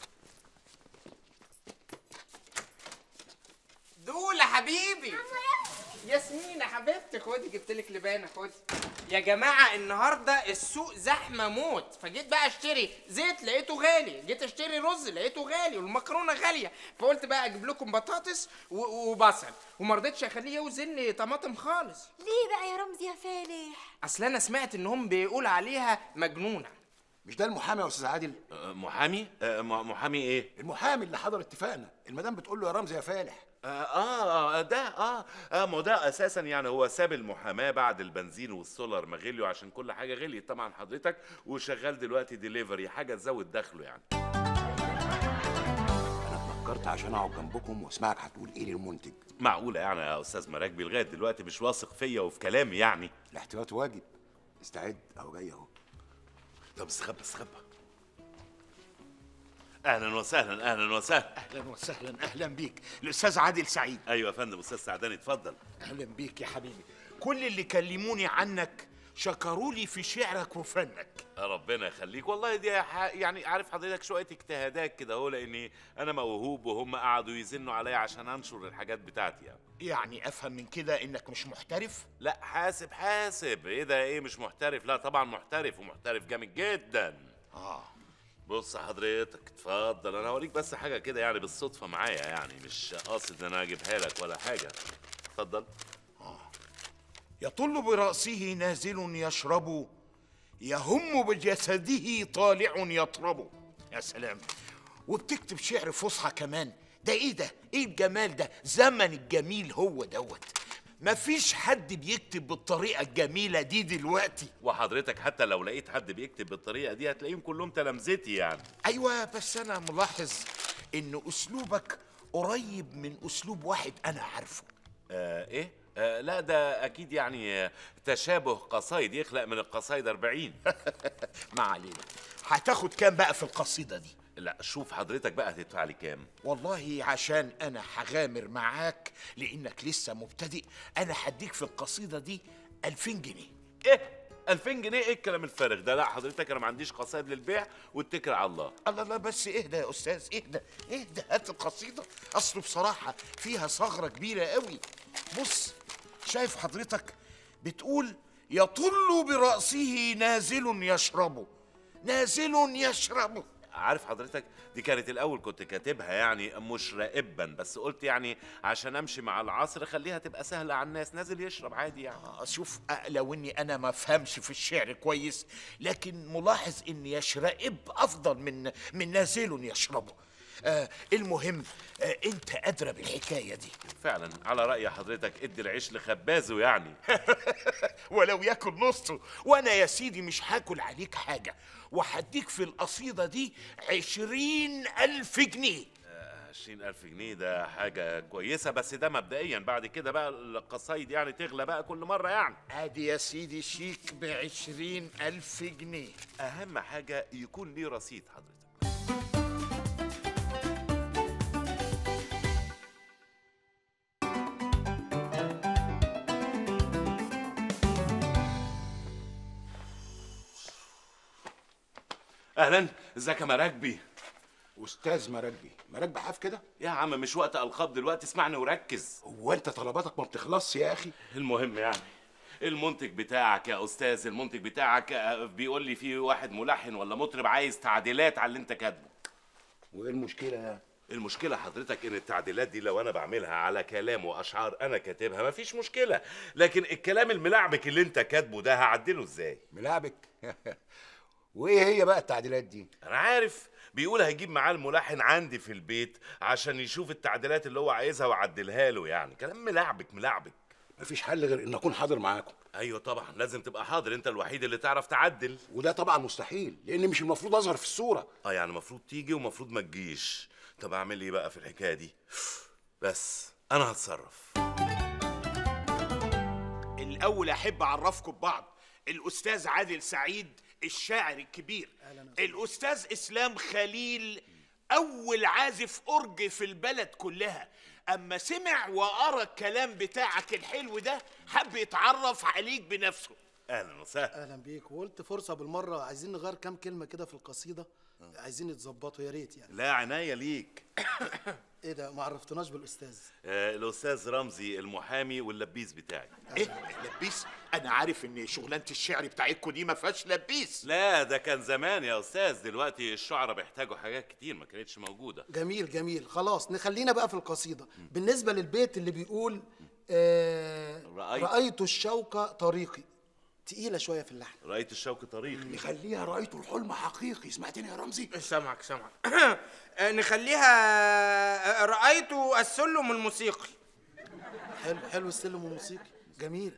دولة حبيبي. ياسمين يا حبيبتي، خدي جبت لك لبانه، خدي. يا جماعه النهارده السوق زحمه موت، فجيت بقى اشتري زيت لقيته غالي، جيت اشتري رز لقيته غالي، والمكرونه غاليه، فقلت بقى اجيب لكم بطاطس وبصل، وما رضيتش اخليه يوزن لي طماطم خالص. ليه بقى يا رمزي يا فالح؟ اصل انا سمعت انهم بيقول عليها مجنونه. مش ده المحامي يا استاذ عادل؟ أه محامي؟ أه محامي ايه؟ المحامي اللي حضر اتفاقنا، المدام بتقول له يا رمزي يا فالح. آه, اه ده اه اه ما ده اساسا يعني هو ساب المحاماه بعد البنزين والسولار ما غليوا عشان كل حاجه غليت طبعا حضرتك، وشغال دلوقتي ديليفري، حاجه تزود دخله يعني. انا اتنكرت عشان اقعد جنبكم واسمعك هتقول ايه للمنتج. معقوله يعني يا استاذ مراكبي لغايه دلوقتي مش واثق فيا وفي كلامي يعني؟ الاحتياط واجب، استعد اهو جاي اهو. طب استخبى استخبى. اهلا وسهلا اهلا وسهلا. اهلا وسهلا، اهلا بيك الاستاذ عادل سعيد. ايوه يا فندم، استاذ سعداني اتفضل. اهلا بيك يا حبيبي، كل اللي كلموني عنك شكروا لي في شعرك وفنك. ربنا يخليك، والله دي يعني عارف حضرتك شويه اجتهادات كده اهو، لاني انا موهوب وهم قعدوا يزنوا عليا عشان انشر الحاجات بتاعتي يعني. يعني افهم من كده انك مش محترف؟ لا حاسب حاسب، ايه ده ايه مش محترف؟ لا طبعا محترف، ومحترف جامد جدا. اه بص حضرتك اتفضل، انا هوريك بس حاجه كده يعني بالصدفه معايا، يعني مش قاصد ان انا اجيبها لك ولا حاجه. اتفضل. اه يطل براسه نازل يشرب، يهم بجسده طالع يطرب. يا سلام، وبتكتب شعر فصحى كمان، ده ايه ده؟ ايه الجمال ده؟ زمن الجميل هو دوت، مفيش حد بيكتب بالطريقة الجميلة دي دلوقتي. وحضرتك حتى لو لقيت حد بيكتب بالطريقة دي هتلاقيهم كلهم تلامذتي يعني. أيوة، بس أنا ملاحظ إن أسلوبك قريب من أسلوب واحد أنا عارفه. آه إيه؟ آه لا ده أكيد يعني آه تشابه قصايد، يخلق من القصايد أربعين. ما علينا. هتاخد كام بقى في القصيدة دي؟ لا شوف حضرتك بقى هتدفع لي كام؟ والله عشان انا هغامر معاك لانك لسه مبتدئ، انا هديك في القصيده دي ألفين جنيه. ايه ألفين جنيه؟ ايه الكلام الفارغ ده؟ لا حضرتك انا ما عنديش قصايد للبيع، واتكل على الله. الله لا بس اهدى يا استاذ، اهدى اهدى، هات القصيده، اصله بصراحه فيها ثغره كبيره قوي. بص شايف حضرتك بتقول يطل براسه نازل يشرب، نازل يشرب. عارف حضرتك دي كانت الاول كنت كاتبها يعني مشرئبا، بس قلت يعني عشان امشي مع العصر خليها تبقى سهله على الناس، نازل يشرب عادي يعني. آه شوف، آه لو اني انا ما فهمش في الشعر كويس، لكن ملاحظ ان يشرئب افضل من من نازل يشربه. آه المهم، آه انت ادرى بالحكايه دي. فعلا على راي حضرتك ادي العيش لخبازه يعني. ولو ياكل نصه، وانا يا سيدي مش هاكل عليك حاجه، وهديك في القصيده دي عشرين الف جنيه. عشرين ألف جنيه ده حاجة كويسة، بس ده مبدئيا، بعد كده بقى القصايد يعني تغلى بقى كل مرة يعني. ادي يا سيدي شيك بعشرين ألف جنيه. أهم حاجة يكون ليه رصيد حضرتك. أهلا، ازيك يا مراكبي؟ استاذ مراكبي، مراكبي حاف كده؟ يا عم مش وقت القاب دلوقتي، اسمعني وركز. هو انت طلباتك ما بتخلصش يا اخي؟ المهم يعني المنتج بتاعك يا استاذ، المنتج بتاعك بيقول لي في واحد ملحن ولا مطرب عايز تعديلات على اللي انت كاتبه. وايه المشكله يعني؟ المشكله حضرتك ان التعديلات دي لو انا بعملها على كلام واشعار انا كاتبها مفيش مشكله، لكن الكلام الملعبك اللي انت كاتبه ده هعدله ازاي؟ ملعبك؟ وايه هي بقى التعديلات دي؟ انا عارف، بيقول هيجيب معاه الملحن عندي في البيت عشان يشوف التعديلات اللي هو عايزها ويعدلها له، يعني كلام ملعبك ملعبك. مفيش حل غير ان اكون حاضر معاكم. ايوه طبعا لازم تبقى حاضر، انت الوحيد اللي تعرف تعدل. وده طبعا مستحيل، لان مش المفروض اظهر في الصوره. اه يعني المفروض تيجي ومفروض ما تجيش. طب اعمل ايه بقى في الحكايه دي؟ بس انا هتصرف. الاول احب اعرفكم ببعض، الاستاذ عادل سعيد الشاعر الكبير، الاستاذ اسلام خليل اول عازف اورج في البلد كلها. اما سمع وقرا الكلام بتاعك الحلو ده حب يتعرف عليك بنفسه. اهلا وسهلا. اهلا بيك، وقلت فرصه بالمره عايزين نغير كام كلمه كده في القصيده، عايزين يتظبطوا يا ريت يعني. لا عناية ليك. ايه ده، ما عرفتناش بالاستاذ؟ آه الاستاذ رمزي المحامي واللبيس بتاعي. ايه لبيس؟ انا عارف ان شغلانه الشعر بتاعتكم دي ما فيهاش لبيس. لا ده كان زمان يا استاذ، دلوقتي الشعراء بيحتاجوا حاجات كتير ما كانتش موجوده. جميل جميل، خلاص نخلينا بقى في القصيده. بالنسبه للبيت اللي بيقول آه رأيت, رأيت الشوق طريقي، تقيله شويه في اللحن. رأيت الشوق طريقي نخليها رأيت الحلم حقيقي. سمعتني يا رمزي؟ سامعك سامعك. نخليها رأيت السلم الموسيقي. حلو حلو، السلم الموسيقي جميل.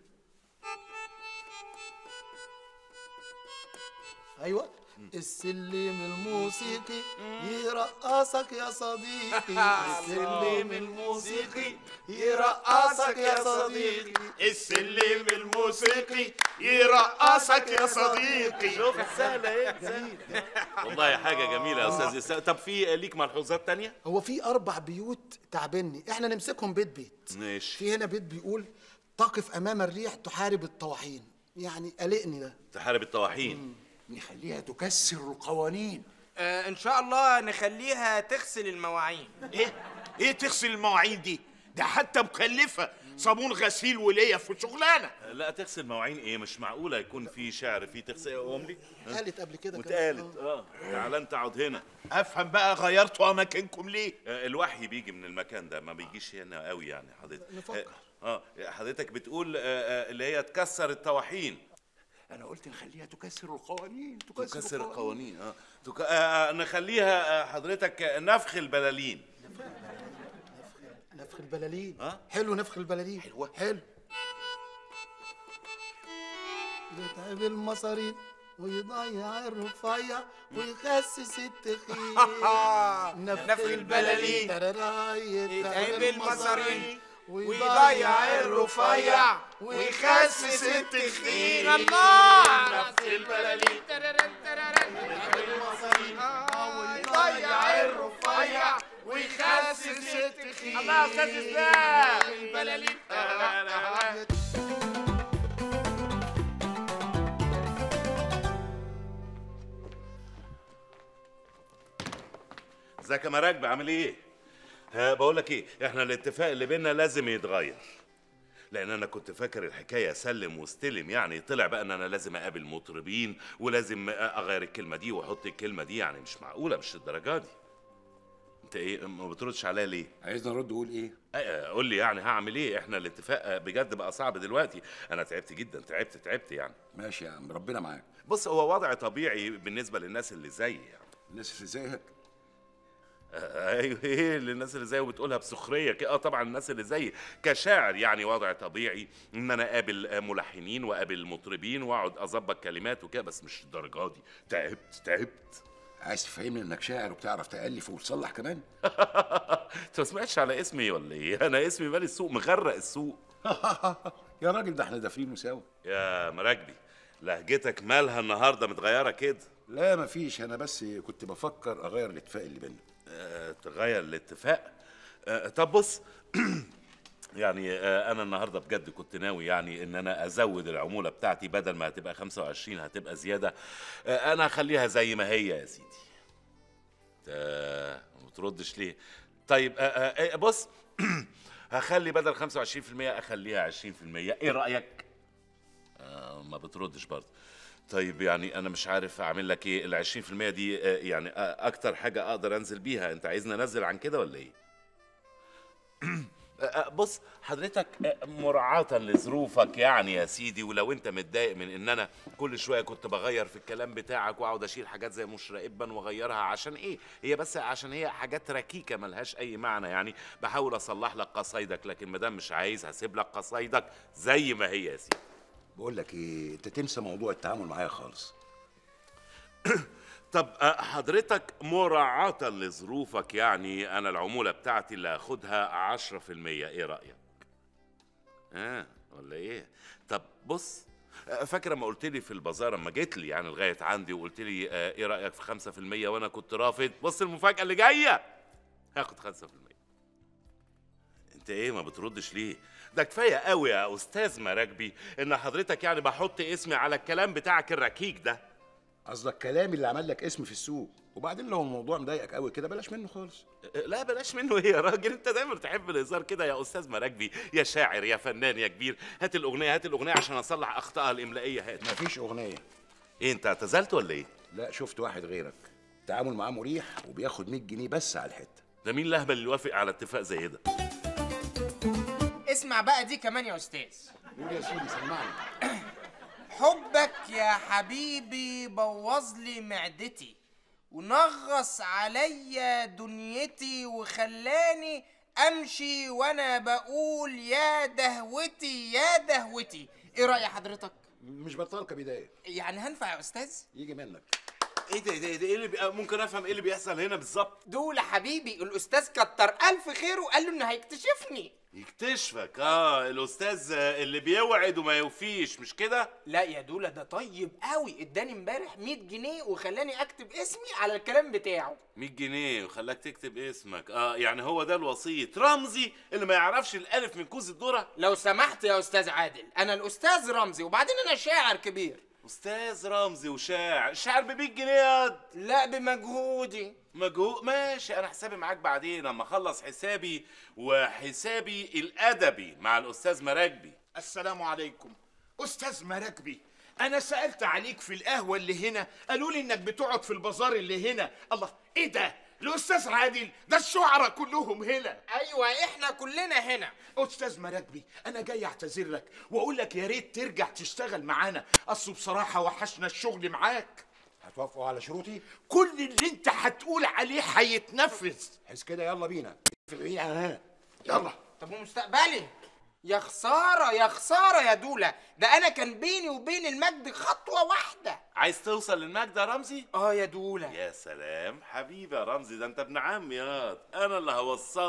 ايوه، السلم الموسيقي يرقصك يا صديقي، السلم الموسيقي يرقصك يا صديقي، السلم الموسيقي يرقصك يا صديقي. شوف سهله ايه؟ جميل والله، حاجه جميله يا استاذ. طب في ليك ملحوظات تانية؟ هو في اربع بيوت تعبني، احنا نمسكهم بيت بيت. ماشي. في هنا بيت بيقول تقف امام الريح تحارب الطواحين، يعني قلقني ده. تحارب الطواحين. نخليها تكسر القوانين. آه ان شاء الله نخليها تغسل المواعين. ايه ايه تغسل المواعين دي؟ ده حتى مكلفه، صابون غسيل وليا في شغلانه. لا تغسل مواعين ايه؟ مش معقوله يكون في شعر فيه تغسل املي. قالت قبل كده واتقالت اه. تعال انت اقعد هنا. افهم بقى، غيرتوا اماكنكم ليه؟ آه الوحي بيجي من المكان ده، ما بيجيش هنا قوي يعني حضرتك. نفكر. اه حضرتك بتقول آه آه اللي هي تكسر الطواحين. انا قلت نخليها تكسر القوانين. تكسر, تكسر القوانين. اه, تك... آه نخليها آه حضرتك نفخ البلالين. نفخ البلالين. اه حلو، نفخ البلالين حلوه. حلو. يتعب المصارين ويضيع الرفيع ويخسس التخين. نفخ البلالين يتعب المصارين ويضيع الرفيع ويخسس التخين. الله، نفخ البلالين ويضيع الرفيع ويخسس التخين. الله يا استاذ اسلام. البلالين. ازيك يا مراكب، عامل ايه؟ ها بقول لك ايه، احنا الاتفاق اللي بينا لازم يتغير. لان انا كنت فاكر الحكايه سلم واستلم، يعني طلع بقى ان انا لازم اقابل مطربين ولازم اغير الكلمه دي واحط الكلمه دي، يعني مش معقوله، مش الدرجه دي. انت ايه ما بتردش عليا ليه؟ عايزني ارد اقول ايه؟ قول لي يعني هعمل ايه؟ احنا الاتفاق بجد بقى صعب دلوقتي، انا تعبت جدا، تعبت تعبت يعني. ماشي يا عم، ربنا معاك. بص هو وضع طبيعي بالنسبه للناس اللي زيي يعني. الناس اللي زيك؟ ايوه ايه للناس اللي زيي وبتقولها بسخريه كده؟ اه طبعا الناس اللي زيي كشاعر يعني وضع طبيعي ان انا اقابل ملحنين واقابل مطربين واقعد اظبط كلمات وكده، بس مش الدرجه دي. تعبت تعبت. عايز تفهمني انك شاعر وبتعرف تالف وتصلح كمان؟ انت ما سمعتش على اسمي ولا ايه؟ انا اسمي مالي السوق، مغرق السوق. يا راجل ده احنا دافرينه سوا. يا مراكبي لهجتك مالها النهارده متغيره كده؟ لا مفيش، انا بس كنت بفكر اغير الاتفاق اللي بيننا. أه تغير الاتفاق؟ أه طب بص يعني أه انا النهارده بجد كنت ناوي يعني ان انا ازود العموله بتاعتي، بدل ما هتبقى خمسة وعشرين هتبقى زياده. أه انا هخليها زي ما هي يا سيدي. انت ما بتردش ليه؟ طيب أه أه بص هخلي بدل خمسة وعشرين في المية اخليها عشرين في المية، ايه رايك؟ أه ما بتردش برضه. طيب يعني انا مش عارف اعمل لك ايه. ال عشرين في المية دي يعني اكتر حاجه اقدر انزل بيها، انت عايزني انزل عن كده ولا ايه؟ بص حضرتك مراعاة لظروفك يعني يا سيدي، ولو انت متضايق من ان انا كل شويه كنت بغير في الكلام بتاعك واقعد اشيل حاجات زي مشرق ابا واغيرها، عشان ايه؟ هي بس عشان هي حاجات ركيكه ملهاش اي معنى يعني، بحاول اصلح لك قصايدك، لكن ما دام مش عايز هسيب لك قصايدك زي ما هي يا سيدي. بقول لك ايه، انت تنسى موضوع التعامل معايا خالص. طب حضرتك مراعاة لظروفك يعني انا العمولة بتاعتي اللي هاخدها عشرة في المية، ايه رأيك؟ اه ولا ايه؟ طب بص فاكرة ما قلت لي في البازار اما جيت لي يعني لغاية عندي وقلت لي اه ايه رأيك في خمسة في المية وانا كنت رافض؟ بص المفاجأة اللي جاية، هاخد خمسة في المية. انت ايه ما بتردش ليه؟ ده كفايه قوي يا استاذ مراكبي ان حضرتك يعني بحط اسمي على الكلام بتاعك الركيك ده. قصدك كلامي اللي عمل لك اسم في السوق، وبعدين لو الموضوع مضايقك قوي كده بلاش منه خالص. لا بلاش منه ايه يا راجل؟ انت دايما تحب الهزار كده يا استاذ مراكبي، يا شاعر يا فنان يا كبير. هات الاغنيه هات الاغنيه عشان اصلح اخطائها الاملائيه. هات. مفيش اغنيه. ايه انت اعتزلت ولا ايه؟ لا شفت واحد غيرك التعامل معاه مريح وبياخد مية جنيه بس على الحته. ده مين الاهبل اللي يوافق على اتفاق زي ده؟ اسمع بقى دي كمان يا استاذ. قول يا سيدي سمعني. حبك يا حبيبي بوظ لي معدتي ونغص عليا دنيتي وخلاني امشي وانا بقول يا دهوتي يا دهوتي. ايه رأي حضرتك؟ مش بطال كبدايه يعني هنفع يا استاذ؟ يجي منك. ايه ده ايه ده ايه اللي بي... ممكن افهم ايه اللي بيحصل هنا بالظبط؟ دول حبيبي الاستاذ كتر الف خيره وقال له انه هيكتشفني. يكتشفك؟ اه الاستاذ اللي بيوعد وما يوفيش مش كده؟ لا يا دولا ده طيب قوي، اداني امبارح مية جنيه وخلاني اكتب اسمي على الكلام بتاعه. مية جنيه وخلاك تكتب اسمك؟ اه يعني هو ده الوسيط رمزي اللي ما يعرفش الالف من كوز الذره؟ لو سمحت يا استاذ عادل، انا الاستاذ رمزي وبعدين انا شاعر كبير. استاذ رمزي وشاعر؟ شاعر ب مية جنيه ياض؟ لا بمجهودي. مجهود ماشي، انا حسابي معاك بعدين اما اخلص حسابي وحسابي الادبي مع الاستاذ مراكبي. السلام عليكم. استاذ مراكبي، انا سالت عليك في القهوه اللي هنا، قالوا لي انك بتقعد في البازار اللي هنا. الله، ايه ده؟ الاستاذ عادل ده الشعراء كلهم هنا. ايوه احنا كلنا هنا. استاذ مراكبي انا جاي اعتذر لك واقول لك يا ريت ترجع تشتغل معانا، اصل بصراحه وحشنا الشغل معاك. هتوافقوا على شروطي؟ كل اللي انت هتقول عليه هيتنفذ. حس كده يلا بينا في البعيد عن هنا. يلا. طب ومستقبلي؟ يا خساره يا خساره يا دولا، ده انا كان بيني وبين المجد خطوه واحده. عايز توصل للمجد يا رمزي؟ اه يا دولا. يا سلام حبيبي يا رمزي، ده انت ابن عمي ياض، انا اللي هوصل